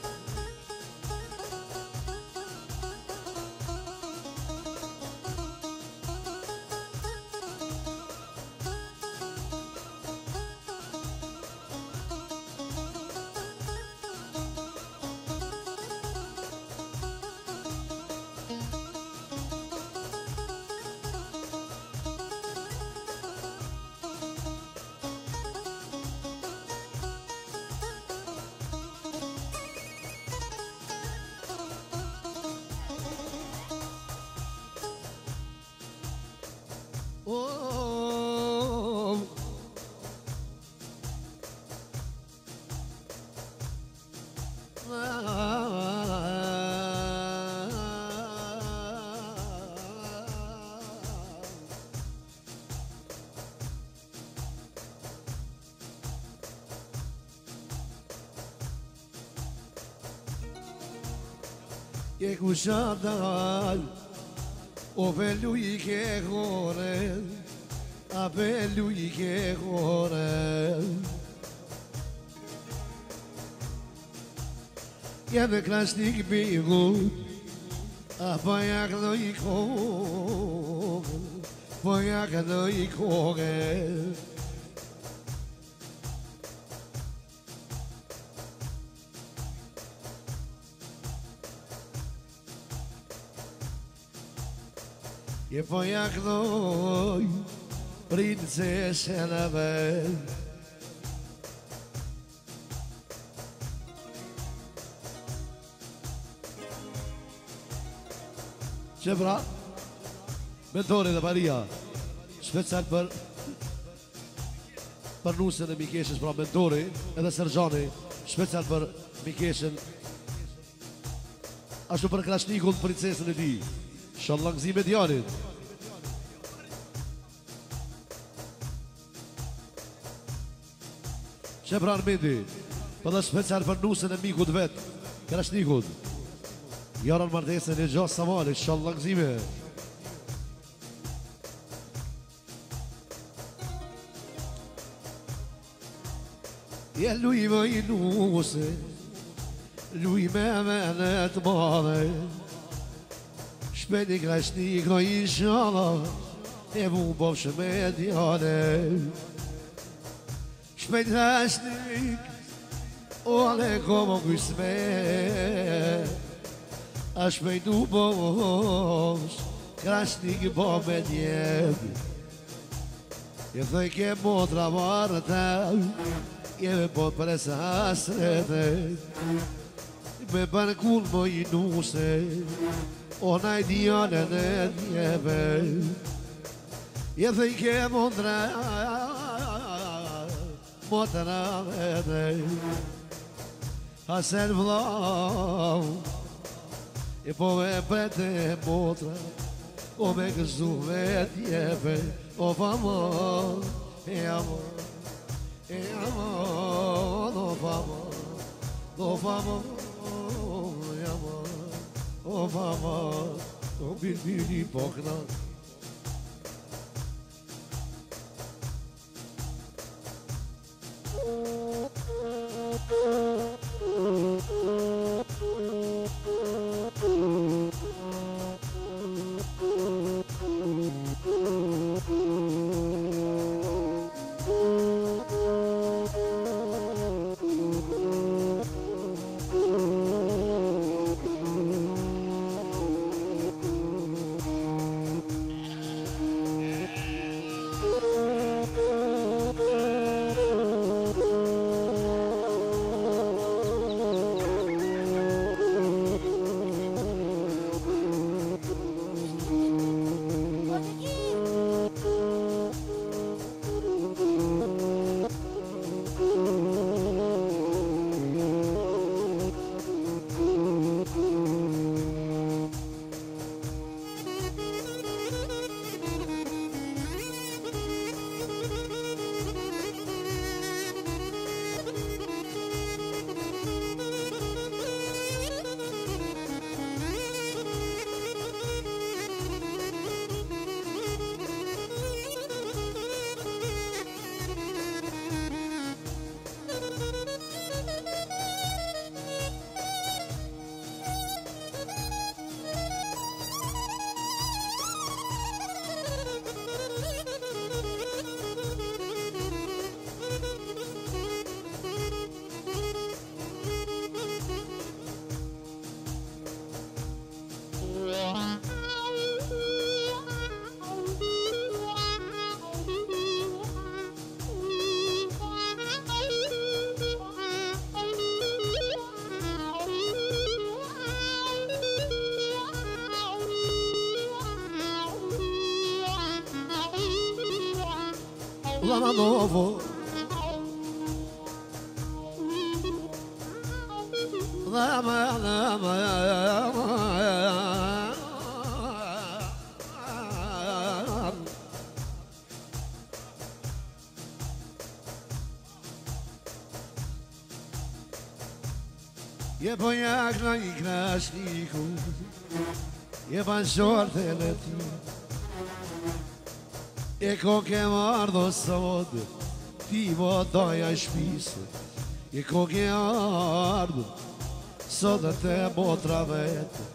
Oh, je kushadal O velho I che gore, a velho I che gore. Je de klasnik bi goed, a pajak no I koge, pajak no I koge. Je pajak no I princesa bel. Çevra, mentore dhe Maria, special për nusën e Mikeshës, pra mentori, edhe Sergjani, special për Mikeshën, ashtu për krashnikun princesën e ti, shallangzime djarit. Çevra Armendi, Po dhe special për nusën e mikut vet. Krashnikut. Jarën martesën e gjas Samali, inshallah gëzime. Ja luj më i nuse, luj me menet madhe, shpeni krashnik në inshallah, e mu bofsh me djane. Shpeni krashnik, o ale komo kujsme, a shpejtu bofsh, krashnik bo me djene. E thëj ke motra marta, jeve po pres hasrete, me bankun më i nuse, ona i djane në djeve. Je dhe i ke mondra, motra vete, hasen vlau, e po me prete motra, o me gëzu me djeve, o famor, e amor. E amor, no favor, e amor, o favor, o birbiri pokna. Lama novo, je po jak na i krashniku, je pan shorte në ty. E ko ke ardhë sot, ti më doja shpisë. E ko ke ardhë, sot të motra vetë.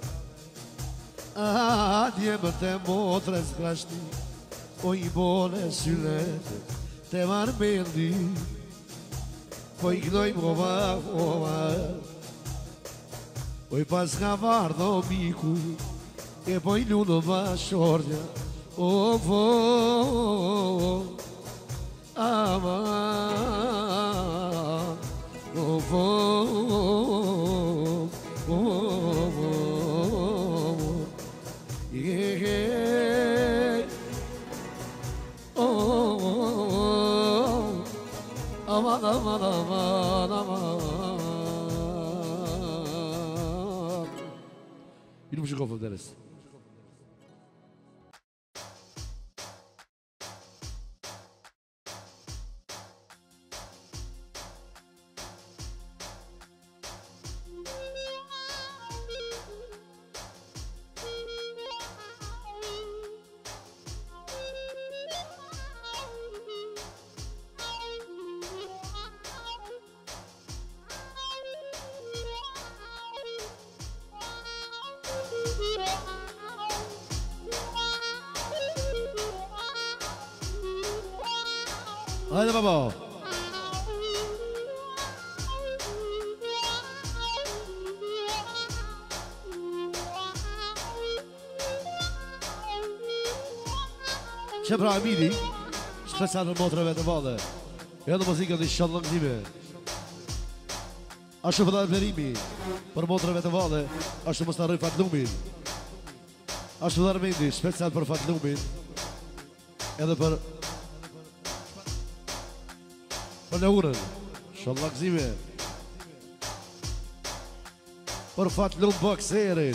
A dje më të motra s'krashni, o i bone syllete, te marrë mendi, po i knoj mova. O i pas ka vardë o miku, e po i lunë ma shortja. O vo, ama, o vo, yeah, oh, aman, aman, aman, aman. Yine bu kafam deriz. هذا بابا شبرا عميدي بس على المطرب هذا بعضه هذا موسيقى ان شاء الله قديمه اشوف هذا البريمي بالمطرب هذا بعضه اشوف مصدر رفعت لومين اشوف هذا ميندي سبيسال برفعت لومين هذا بر بالنورن ان شاء الله قديمه برفعت لوم بوكسيرين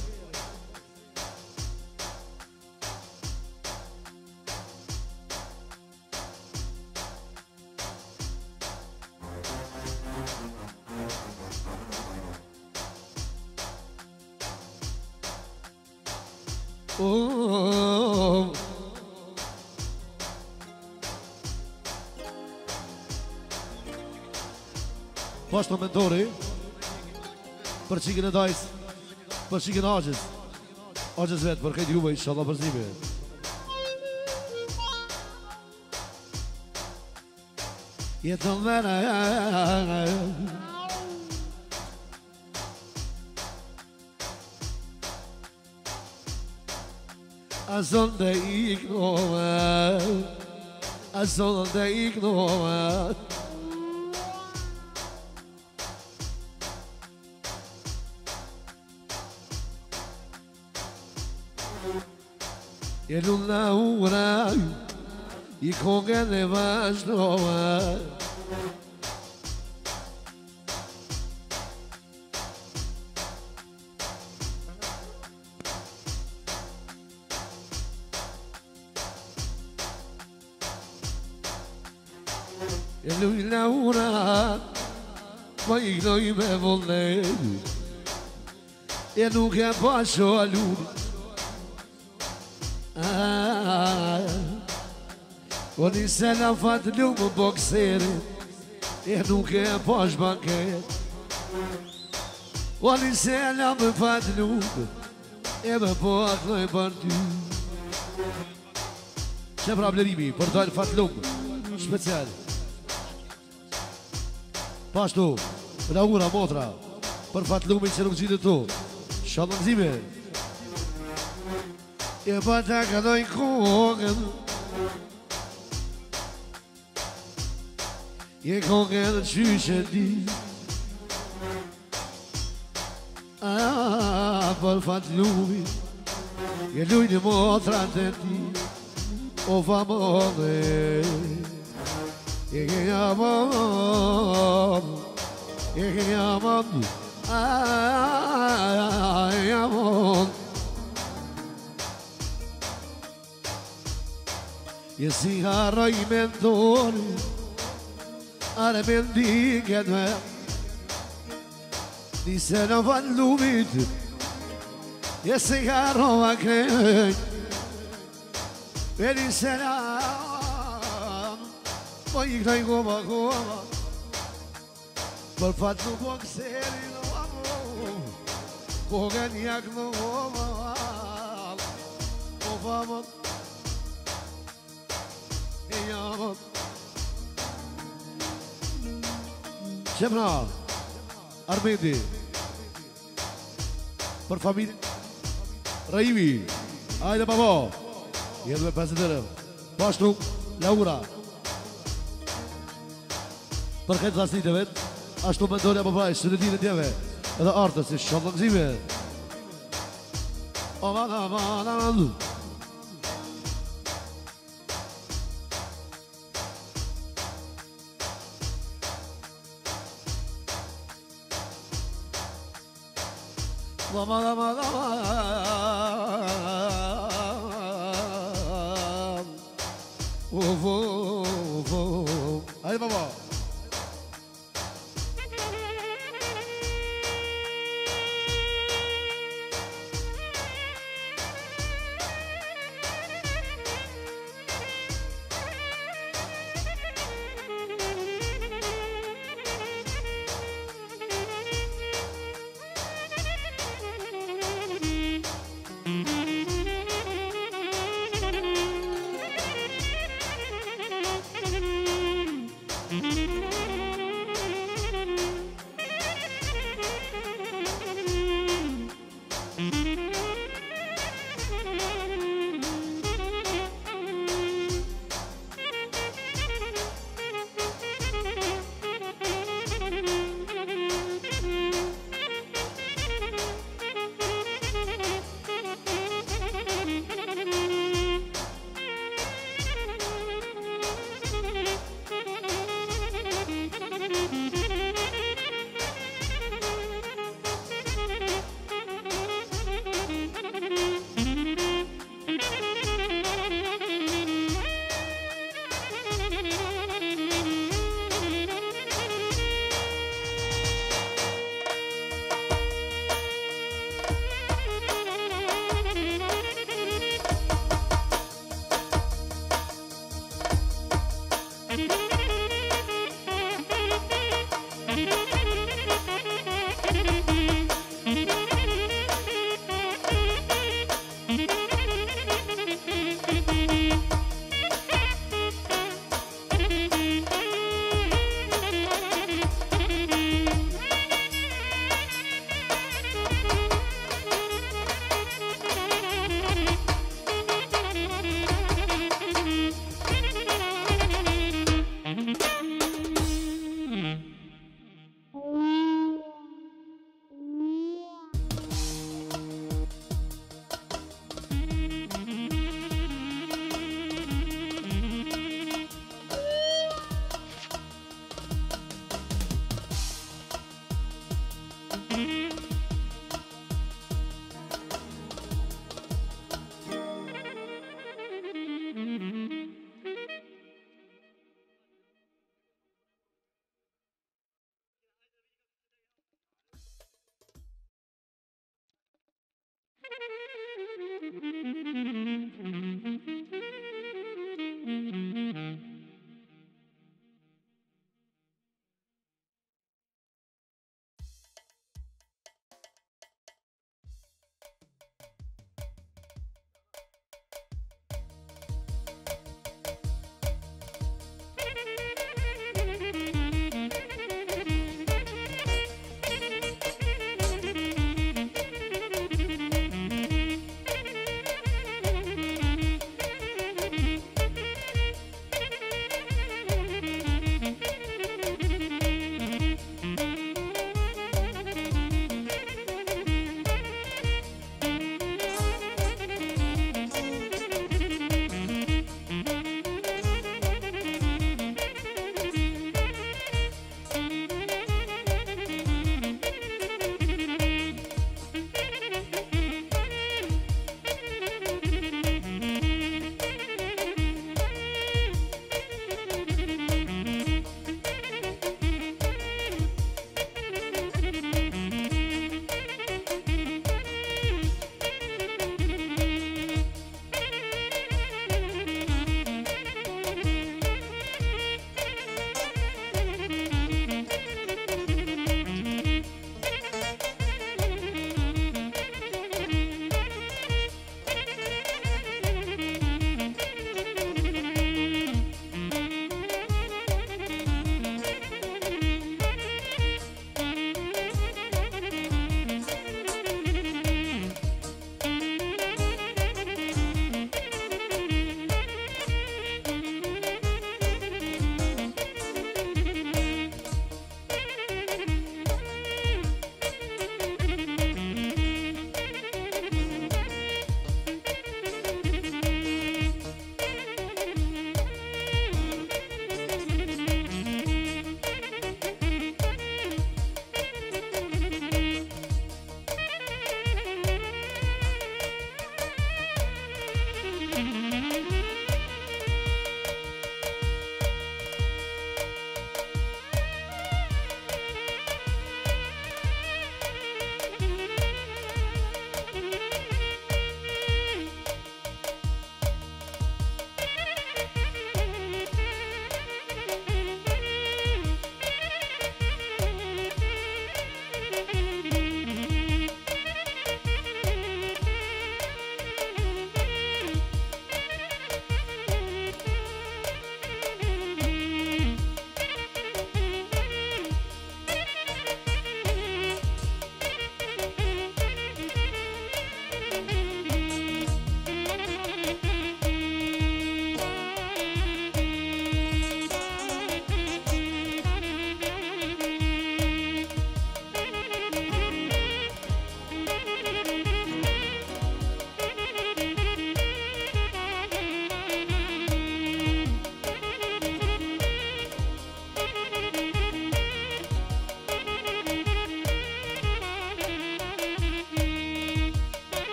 Posto mentori për çikën e dajs, për çikën e Axhës. Axhës vetë për këtë juve inshallah për zime. Jeton vera Azonde ignora Azonde ignora E non laura I koga ne važnova E lui laura Poi noi me volevi E non che posso a lui ولسنا فاتلو بوكسيري يهنوك باش بانكير ولسنا بفاتلو يبا بوكلو يبارتو شبرا بلريمي بردال فاتلو سبيسيال باشتو بلاورا موترا بر فاتلو من سنو جيدتو ان شاء الله نزيمه يبا تاكدو يكوغن Je kon geen juge die Apel van Louis Je doet de motor die Of amore Je ging amor Je ging amor amor Je cigarro y mentoli Ara mendiga não é Disseram van lumit E cigarro a quem Ele será Vai ir goma goma Por fato boxer e não amor Coganiac não ama O vamos E amor Shemra Armedi Per família Raimi Ajde babo Jedve 50 Pashtu Laura Për këtë zasnit e vetë Ashtu me ndolja babaj Sënëtin e tjeve Edhe artës Inshallah gëzime Aman aman aman Aman aman aman Of of of Haydi baba